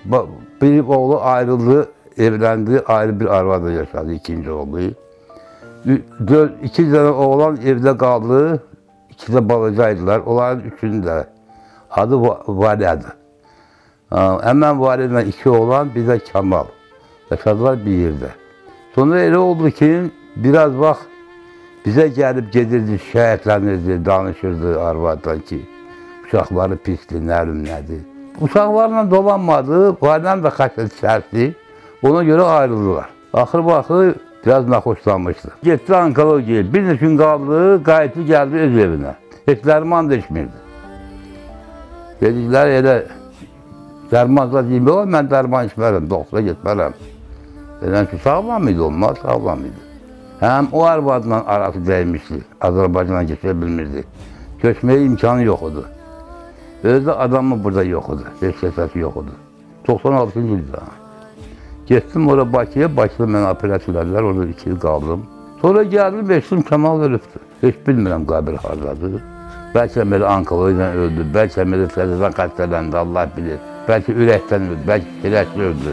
bir oğlu ayrıldı, evləndi, ayrı bir arvada yaşadı ikinci oğlu. İki tane oğlan evdə qaldı, iki də balacaydılar. Onların üçünün də adı Valiyadır. Həmən Valiyadla iki oğlan, bir də Kemal. Yaşadılar bir yerdə. Sonra elə oldu ki, biraz vaxt bizə gəlib gedirdi, şəhidlənirdi, danışırdı arvaddan ki, uşaqları pisdir, nəlim nədir. Uşaqlarla dolanmadı, Valiyadla da xəşət sərtdi. Ona görə ayrıldılar. Axır baxı biraz naxoşlanmışdı. Getdi onkologiyaya, bir neçə gün qaldı, qayıtdı gəldi öz evinə. Heç dərman da içmirdi. Dediklər elə, dərmanla deyim, mən dərman içmərəm, doktora getmərəm. Dedim ki, sağlam idi olmaz, sağlam idi. Həm o arvadla arası dəymişdi, Azərbaycana keçə bilmirdi. Köçməyə imkanı yox idi. Özdə adamı burada yox idi, heç səsi yox idi. 96-cı ildə. Getdim oraya Bakıya, Bakıda mənə operasiya elədilər, orada 2 il qaldım. Sonra gəldim, eşitdim Kemal ölübdür. Heç bilmirəm qəbir hardadır. Bəlkə belə onkologiyayla öldü, bəlkə belə təzədən xəstələndi, Allah bilir. Bəlkə ürəkdən öldü, bəlkə siləkli öldü.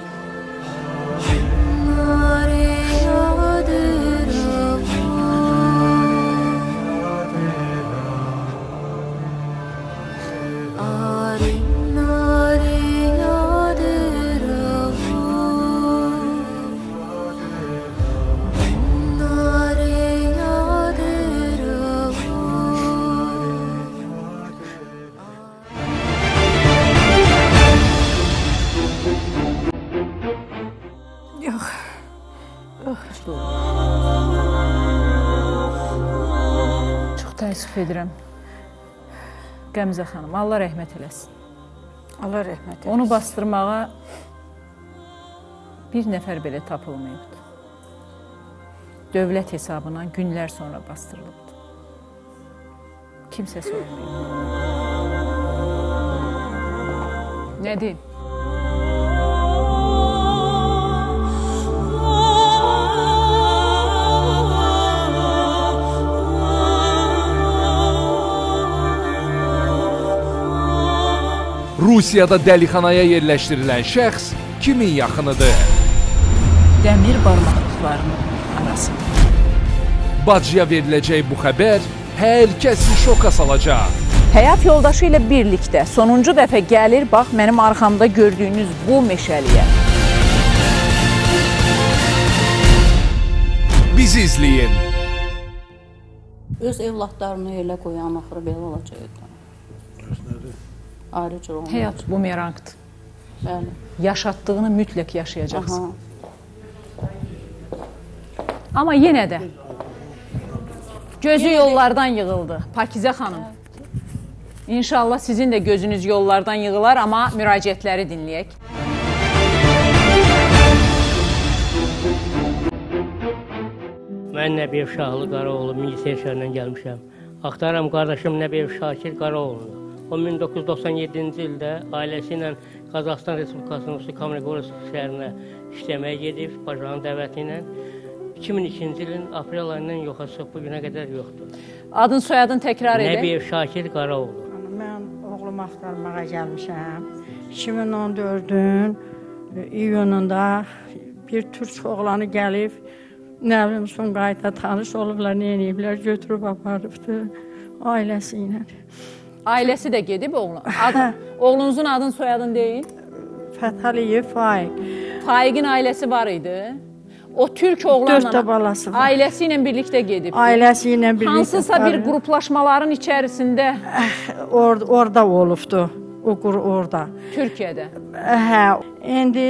Çox təəssüf edirəm. Qəmzə xanım, Allah rəhmət eləsin. Allah rəhmət eləsin. Onu bastırmağa bir nəfər belə tapılmayıbdır. Dövlət hesabına günlər sonra bastırılıbdır. Kimsəsi olmayıb. Nə deyim? Rusiyada dəlixanaya yerləşdirilən şəxs kimin yaxınıdır? Dəmir barmaqlıqlarının arasında. Bacıya veriləcək bu xəbər hər kəsi şoka salacaq. Həyat yoldaşı ilə birlikdə sonuncu dəfə gəlir, bax mənim arxamda gördüyünüz bu meşəliyə. Bizi izləyin. Öz evlatlarını elə qoyan axırı belə olacaq. Ayrıca olmalı. Həyat bumerangdır. Bəli. Yaşatdığını mütləq yaşayacaqsın. Amma yenə də gözü yollardan yığıldı. Pakizə xanım. İnşallah sizin də gözünüz yollardan yığılar, amma müraciətləri dinləyək. Mən Nəbiyev Şahlı Qaraoğlu, Milisiya şəhərindən gəlmişəm. Axtarıram qardaşım Nəbiyev Şakir Qaraoğlu'nu. O 1997-ci ildə ailəsi ilə Qazaxıstan Respublikasının Kamregorsk şəhərinə işləməyə gedib, bacanın dəvəti ilə. 2002-ci ilin aprel ayından yoxa çıxıb, bugünə qədər yoxdur. Adın, soyadın təkrar edək. Nəbiyev Şakir Qaraoğlu. Mən oğlumu axtarmağa gəlmişəm. 2014-ün iyununda bir türk oğlanı gəlib, nə bilim, Sumqayıtda tanış olublar, nə eləyiblər, götürüb aparıbdır ailəsi ilə. Ailəsi də gedib oğlun. Oğlunuzun adın, soyadın deyil? Fətəliyev Faiq. Faiqin ailəsi var idi. O türk oğlanla 4 balası var. Ailəsi ilə birlikdə gedib. Ailəsi ilə birlikdə. Hansısa bir qruplaşmaların içərisində. Orada olubdu. O orada. Türkiyədə. Hə. İndi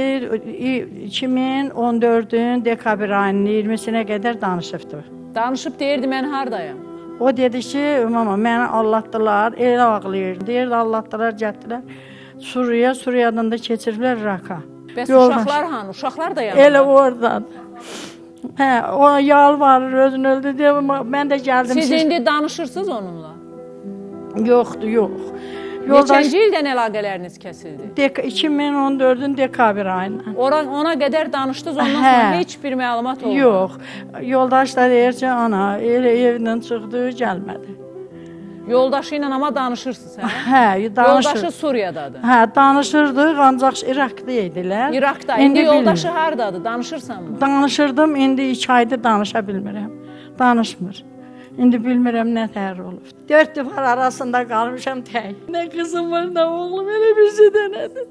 2014-ün dekabr ayının 20-sinə qədər danışıbdı. Danışıb deyirdi, mən hardayam? O dedi ki, mama, məni allatdılar, elə ağlayır. Deyirdi, allatdılar, getdilər Suriya, Suriyadan da keçiriblər Raka. Bəs uşaqlar hanı? Uşaqlar da yanında? Elə oradan. Hə, o yalvarır, özünü öldü deyə, mən də gəldim. Siz indi danışırsınız onunla? Yoxdur, yox. Neçənci ildən əlaqələriniz kəsildi? 2014-ün dekabr ayından. Ona qədər danışdınız, ondan sonra heç bir məlumat olmadı? Yox. Yoldaş da deyir ki, ana, elə evdən çıxdı, gəlmədi. Yoldaşı ilə amma danışırsınız, hə? Hə, danışır. Yoldaşı Suriyadadır. Hə, danışırdıq, ancaq İraqda idilər. İraqda. İndi yoldaşı hardadır? Danışırsanmı? Danışırdım, indi 2 aydır danışa bilmirəm. Danışmır. İndi bilmirəm nə təhər olub. 4 divar arasında qalmışam tək. Nə qızım var, nə oğlum, elə bir şey dənədir.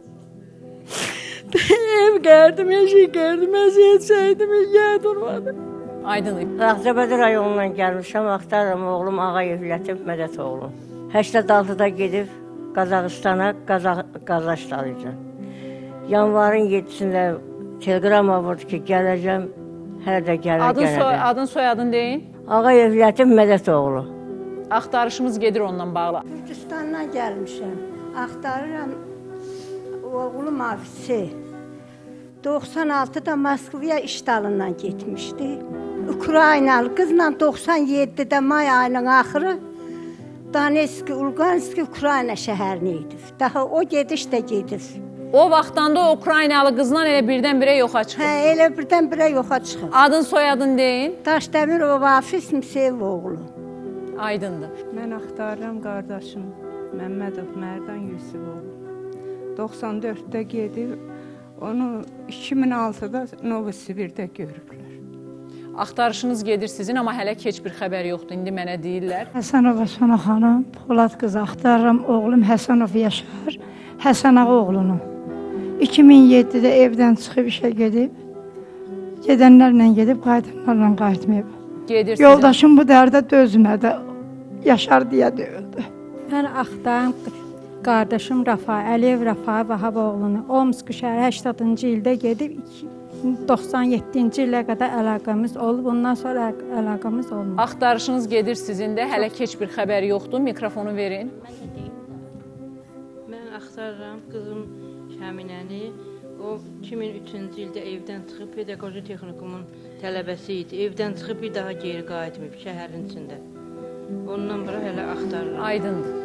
Ev gəldim, eşik gəldim, əziyyət çəkdim, yer durmadı. Aydın. Ağcabədi rayonundan gəlmişəm, axtarıram oğlum Ağayev Lətif Mədətoğlu. 86-da gedib Qazaxıstana qazaş dalayacam. Yanvarın 7-sində telegrama vurdu ki, gələcəm, hələ də gələcəm. Adın soyadın deyin. Ağayev Lətif Mədətoğlu. Axtarışımız gedir ondan bağlı. Gürcüstandan gəlmişəm. Axtarıram oğlum Afisi. 96'da Moskvaya iş dalından getmişdi. Ukraynalı qızla 97'də may ayının axırı Donetsk, Lugansk, Ukrayna şəhərinə idi. Daha o gediş də gedir. O vaxtdan da Ukraynalı qızla elə birdən-birə yoxa çıxır. Hə, elə birdən-birə yoxa çıxır. Adın soyadın deyin. Daşdəmirov Afis Müsevoğlu. Aydındır. Mən axtarıram qardaşım Məmmədov Mərdan Yusufoğlu. 94'də gedib, onu 2006'da Novosibir'də görüblər. Axtarışınız gedir sizin, amma hələ heç bir xəbər yoxdur. İndi mənə deyirlər. Həsənova Sona xanım, Polad qızı axtarıram. Oğlum Həsənov Yaşar, Həsənağa oğlunu. 2007'də evdən çıxıb işə gedib, gedənlərlə gedib, qayıdanlarla qayıtmayıb. Gedir Yoldaşım bu dərdə dözmədi, Yaşar deyə döyüldü. Mən axtarım qardaşım Rafa, Əliyev Rafa Vahaboğlunu. Omsk şəhəri 80-cı ildə gedib, 97-ci ilə qədər əlaqəmiz olub, ondan sonra əlaqəmiz olmadı. Axtarışınız gedir sizin də, hələ heç bir xəbər yoxdur. Mikrofonu verin. Mən axtarıram qızım Şəminəni. O 2003-cü ildə evdən çıxıb, pedaqoji texnikumun tələbəsi idi. Evdən çıxıb bir daha geri qayıtmayıb şəhərin içində. Ondan bura hələ axtarıram. Aydındır.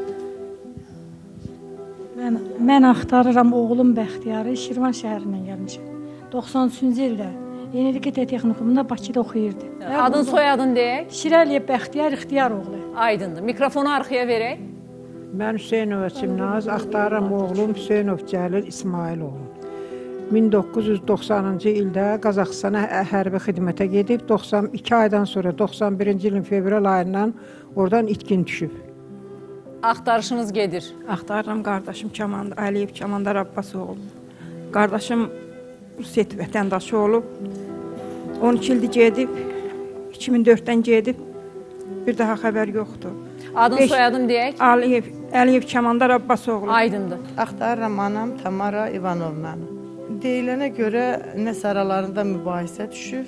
Mən axtarıram oğlum Bəxtiyarı, Şirvan şəhərindən gəlmişəm. 93-cü ildə Energetika Texnikumunda Bakıda oxuyurdu. Adın soyadın deyək? Şirəliyə Bəxtiyar İxtiyaroğlu. Aydındır. Mikrofonu arxaya verək. Mən Hüseynova Çimnaz, axtarıram oğlum Hüseynov Cəlil İsmailoğlu. 1990-cı ildə Qazaxıstana hərbi xidmətə gedib, 92 aydan sonra 91-ci ilin fevral ayından oradan itkin düşüb. Axtarışınız gedir. Axtarıram qardaşım Əliyev Kamandar Abbasoğlu. Qardaşım Rusiya vətəndaşı olub, 12 ildir gedib, 2004-dən gedib, bir daha xəbər yoxdur. Adın soyadın deyək? Əliyev Kamandar Abbasoğlu. Aydındır. Axtarıram anam Tamara İvanovnanı. Deyilənə görə nəsə aralarında mübahisə düşüb.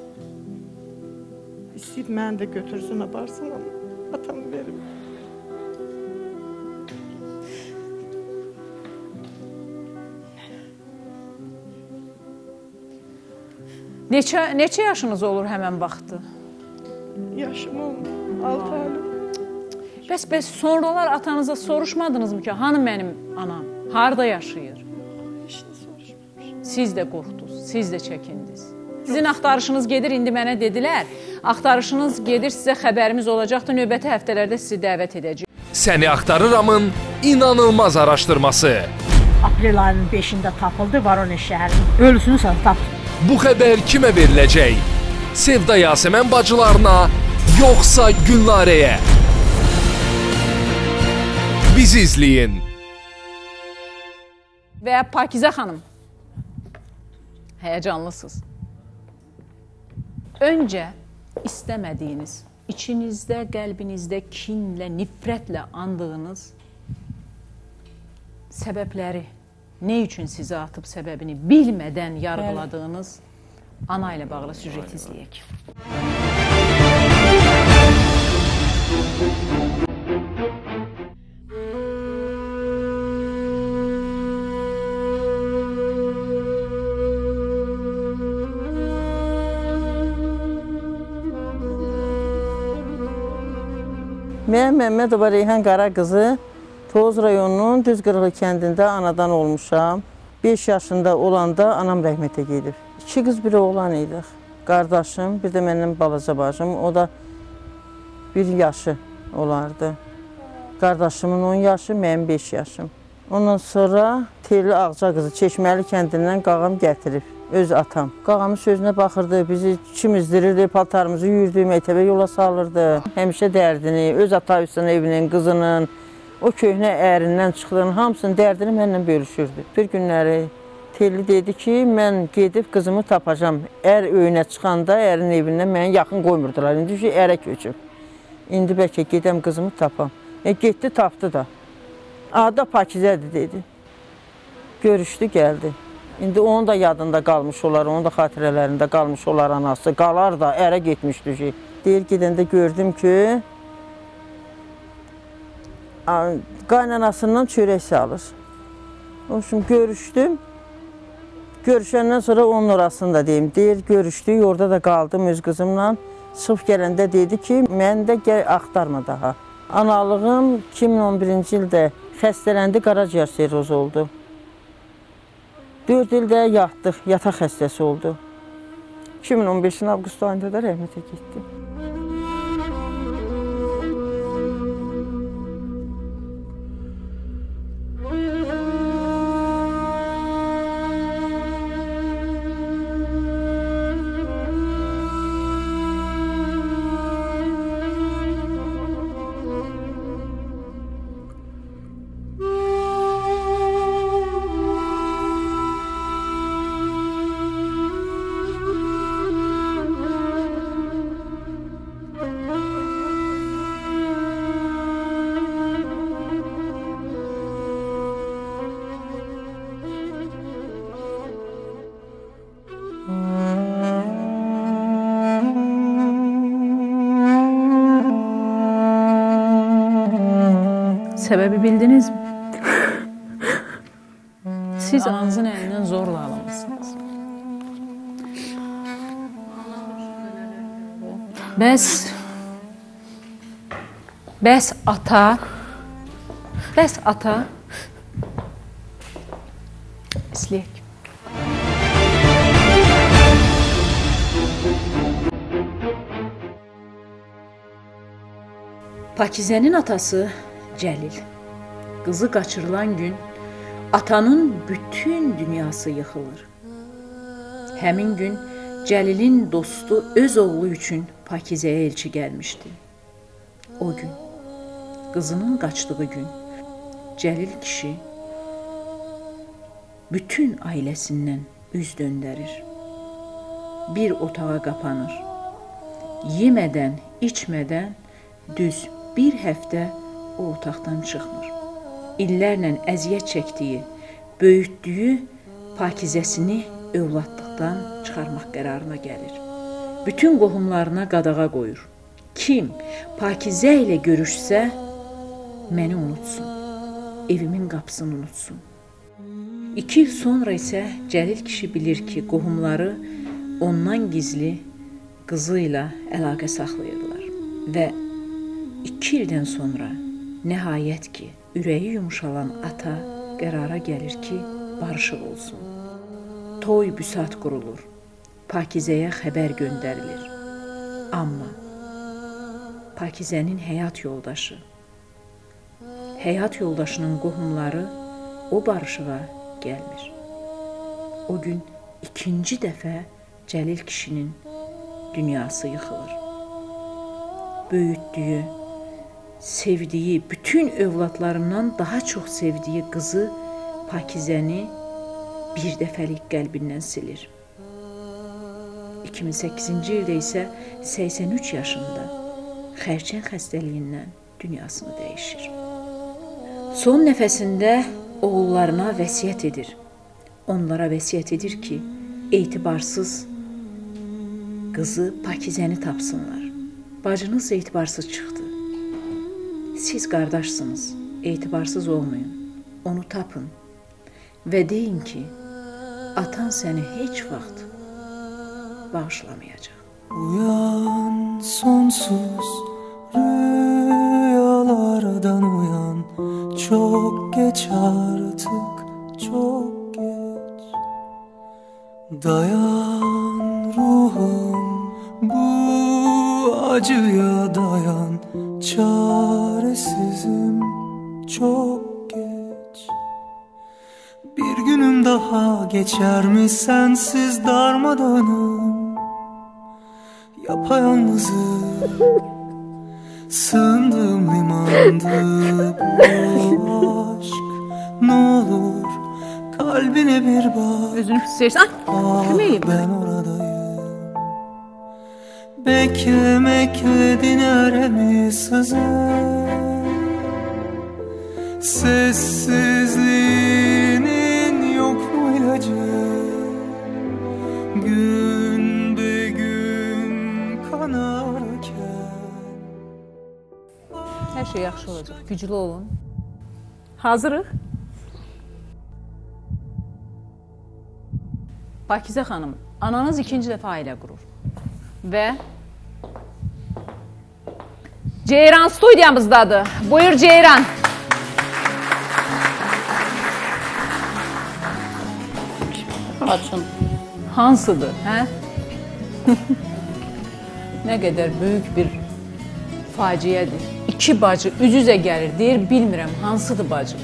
İstəyib məni də götürsün, aparsın, amma atamı verim. Neçə yaşınız olur həmən vaxtı? Yaşım olmur, 6 aylık. Bəs sonralar atanıza soruşmadınız mı ki, hanı mənim anam, harada yaşayır? Siz də qorxdunuz, siz də çəkindiniz. Sizin axtarışınız gedir, indi mənə dedilər. Axtarışınız gedir, sizə xəbərimiz olacaqdır, növbəti həftələrdə sizi dəvət edəcək. Səni axtarıramın inanılmaz araşdırması. Aprel ayının 5-də tapıldı Voronezh şəhərinin. Ölüsünü sən tapdın. Bu xəbər kimə veriləcək? Sevda Yasəmən bacılarına, yoxsa Gülnarəyə? Bizi izləyin. Və Pakizə xanım, həyəcanlısınız. Öncə istəmədiyiniz, içinizdə, qəlbinizdə kinlə, nifrətlə andığınız səbəbləri, nə üçün sizi atıb səbəbini bilmədən yargıladığınız ana ilə bağlı süjet izləyək. Mən Məmmədova Reyhan Qara qızı Toz rayonunun Düzqırığı kəndində anadan olmuşam. 5 yaşında olanda anam rəhmətə gedib. 2 qız, bir oğlan idik. Qardaşım, bir də məndən balaca bacım. O da 1 yaşı olardı. Qardaşımın 10 yaşı, mənim 5 yaşım. Ondan sonra Telli Ağca qızı Çeşməli kəndindən qağam gətirib, öz atam. Qağamın sözünə baxırdı, bizi çimizdirirdi, paltarımızı yürüdü, məktəbə yola salırdı. Həmişə dərdini, öz ata-üstün evinin, qızının, o köhnə ərindən çıxdığının hamısının dərdini mənimlə bölüşürdü. Bir günləri Telli dedi ki, mən gedib qızımı tapacam. Ər öyünə çıxanda ərin evindən məni yaxın qoymurdular. İndi ki, ərə köçüb. İndi bəlkə gedəm qızımı tapam. Getdi, tapdı da. Adı Pakizədir dedi. Görüşdü, gəldi. İndi onun da yadında qalmış olar, onun da xatirələrində qalmış olar anası. Qalar da, ərə getmişdi ki. Deyir, gedəndə gördüm ki, qaynanasından çörək salır. O üçün görüşdüm. Görüşəndən sonra onun orasını da deyim. Deyir, görüşdük, orada da qaldım öz qızımla. Çıxıb gələndə dedi ki, mən də gəl axtarma daha. Analığım 2011-ci ildə xəstələndi, qaraciyər sirrozu oldu. 4 ildə yatdıq, yataq xəstəsi oldu. 2015-in avqust ayında da rəhmətə getdi. Səbəbi bildiniz mi? Siz ananızın əlindən zorla alınmışsınız. Bəs ata İsləyək. Pakizənin atası Cəlil. Qızı qaçırılan gün atanın bütün dünyası yıxılır. Həmin gün Cəlilin dostu öz oğlu üçün Pakizəyə elçi gəlmişdi. O gün, qızının qaçdığı gün, Cəlil kişi bütün ailəsindən üz döndərir. Bir otağa qapanır. Yemədən, içmədən düz bir həftə o otaqdan çıxmır. İllərlə əziyyət çəkdiyi, böyütdüyü Pakizəsini övladlıqdan çıxarmaq qərarına gəlir. Bütün qohumlarına qadağa qoyur. Kim Pakizə ilə görüşsə, məni unutsun, evimin qapısını unutsun. 2 il sonra isə Cəlil kişi bilir ki, qohumları ondan gizli qızı ilə əlaqə saxlayırlar. Və 2 ildən sonra nəhayət ki, ürəyi yumuşalan ata qərara gəlir ki, barışıq olsun. Toy büsat qurulur, Pakizəyə xəbər göndərilir. Amma Pakizənin həyat yoldaşının qohumları o barışığa gəlmir. O gün ikinci dəfə Cəlil kişinin dünyası yıxılır. Böyütdüyü, sevdiyi, bütün övladlarından daha çox sevdiyi qızı Pakizəni bir dəfəlik qəlbindən silir. 2008-ci ildə isə 83 yaşında xərçəng xəstəliyindən dünyasını dəyişir. Son nəfəsində oğullarına vəsiyyət edir. Onlara vəsiyyət edir ki, etibarsız qızı Pakizəni tapsınlar. Bacınız etibarsız çıxdı. Siz qardaşsınız, etibarsız olmayın, onu tapın və deyin ki, atan səni heç vaxt bağışlamayacaq. Uyan sonsuz rüyalardan uyan, çok geç artık, çok geç. Dayan ruhum, bu acıya dayan, çaresizim. çok geç. Bir günüm daha geçer mi sensiz darmadağınım? Yapayalnızım, sığındığım limandı bu aşk. Ne olur kalbine bir bak. Özünü istəyirsən. Ben oradayım. Beklemekle dinaremi sızar. Sessizliğinin yok mu ilacı? Gün be gün kanarken. Hər şey yaxşı olacaq. Güclü olun. Hazırıq. Pakizə xanım, ananız ikinci dəfə ailə qurur. Və Ceyran studiyamızdadır. Buyur Ceyran. Açın. Hansıdır, hə? Nə qədər böyük bir faciədir. İki bacı üz-üzə gəlir, deyir, bilmirəm, hansıdır bacım?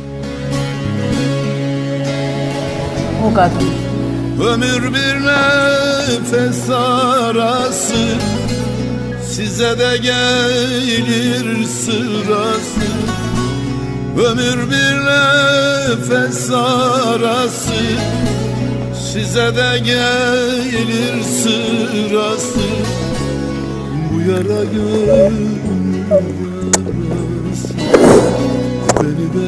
O qadın. Ömür bir nefes arası, size de gelir sırası. Ömür bir nefes arası, size de gelir sırası. Bu yara gönül yarası, beni de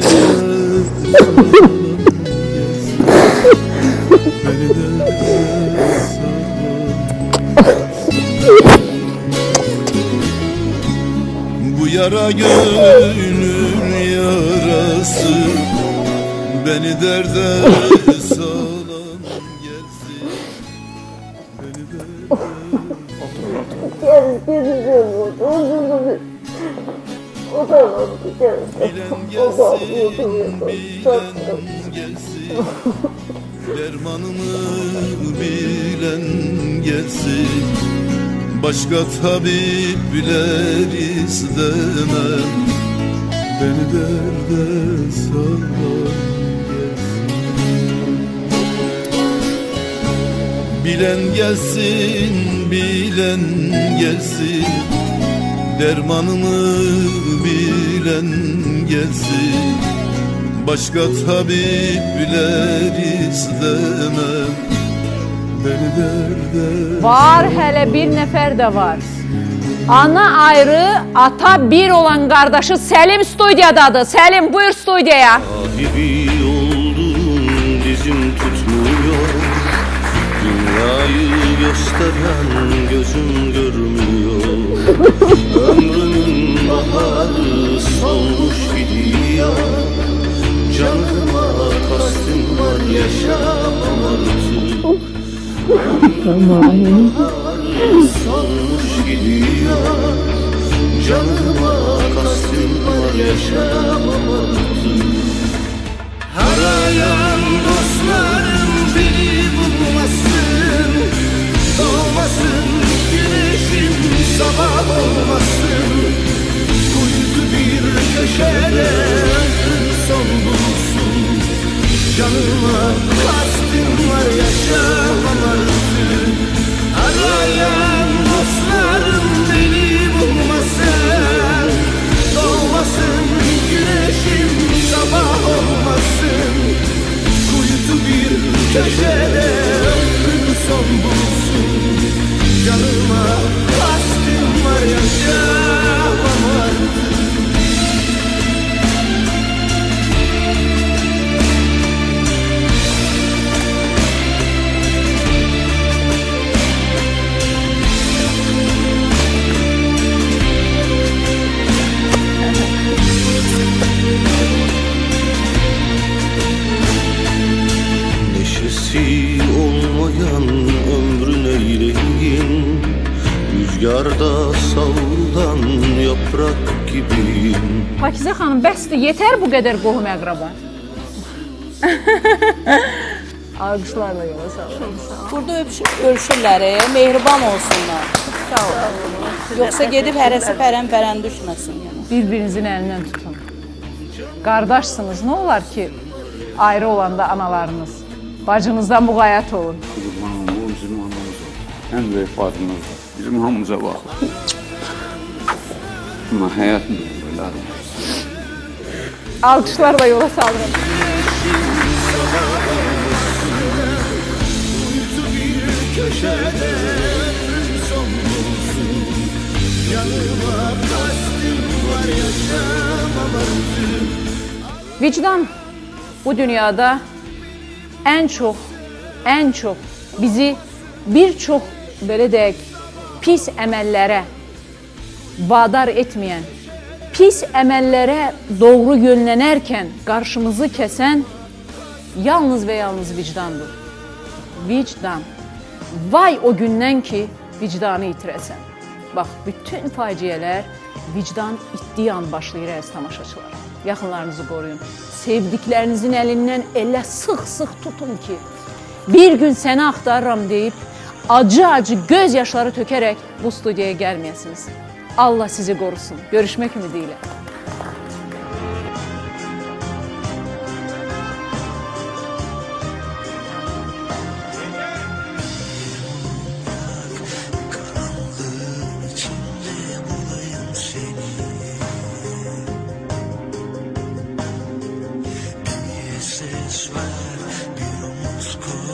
beni de bu yara gönül yarası, beni derde salan gelsin, beni derde bilen gelsin, dermanımı bilen gelsin. Başka tabipler istemem, beni derde salan gelsin. Bilen gelsin, bilen gelsin, dermanımı bilen gelsin. Başka tabipler istemem, beni derde... Var, hələ bir nəfər də var. Ana ayrı, ata bir olan qardaşı Səlim studiyadadır. Səlim, buyur studiyaya. Sahibi oldum, dizim tutmuyor. Dünyayı gösteren gözüm görmüyor. Ömrümün baharı solmuş gidiyor. Canıma kastım var, yaşamam artık. Ömrümün baharı solmuş gidiyor. Canıma kastım var, yaşamam artık. Arayan dostlarım beni bulmasın. Doğmasın güneşim, sabah olmasın. Kuytu bir köşede son bulsun. Canıma kastım var, yaşamam artık. Arayan dostlarım beni bulmasın. Doğmasın güneşim, sabah olmasın. Kuytu bir köşede son bulsun. Canıma kastım var, yaşamam artık. Neşesi olmayan ömrün eyleyim, rüzgarda savrulan yaprak gibiyim. Pakizə xanım, bəsdir, yetər bu qədər qohum əqraba. Alqışlarla yola salın. Burada ölçürlər, mehriban olsunlar. Sağ olun. Yoxsa gedib hərəsi pərən-pərən düşməsin. Bir-birinizin əlindən tutun. qardaşsınız. Nə olar ki, ayrı olanda analarınız? Bacınızdan müğayət olun. Bu bizim anamız var. Ən böyük bacımız var. Bizim hamımıza baxır. Amma həyat belədir. Alqışlarla yola salıram. Vicdan bu dünyada ən çox bizi bir çox belə deyək pis əməllərə vadar etməyən, pis əməllərə doğru yönlənərkən qarşımızı kəsən yalnız və yalnız vicdandır. Vicdan. Vay o gündən ki, vicdanı itirəsən. Bax, bütün faciələr vicdan itdiyi an başlayır əziz tamaşaçılar. Yaxınlarınızı qoruyun. Sevdiklərinizin əlindən elə sıx-sıx tutun ki, bir gün səni axtarıram deyib, acı-acı göz yaşları tökərək bu studiyaya gəlməyəsiniz. Allah sizi qorusun. Görüşmək ümidiyle. Ses ver bir umut koy.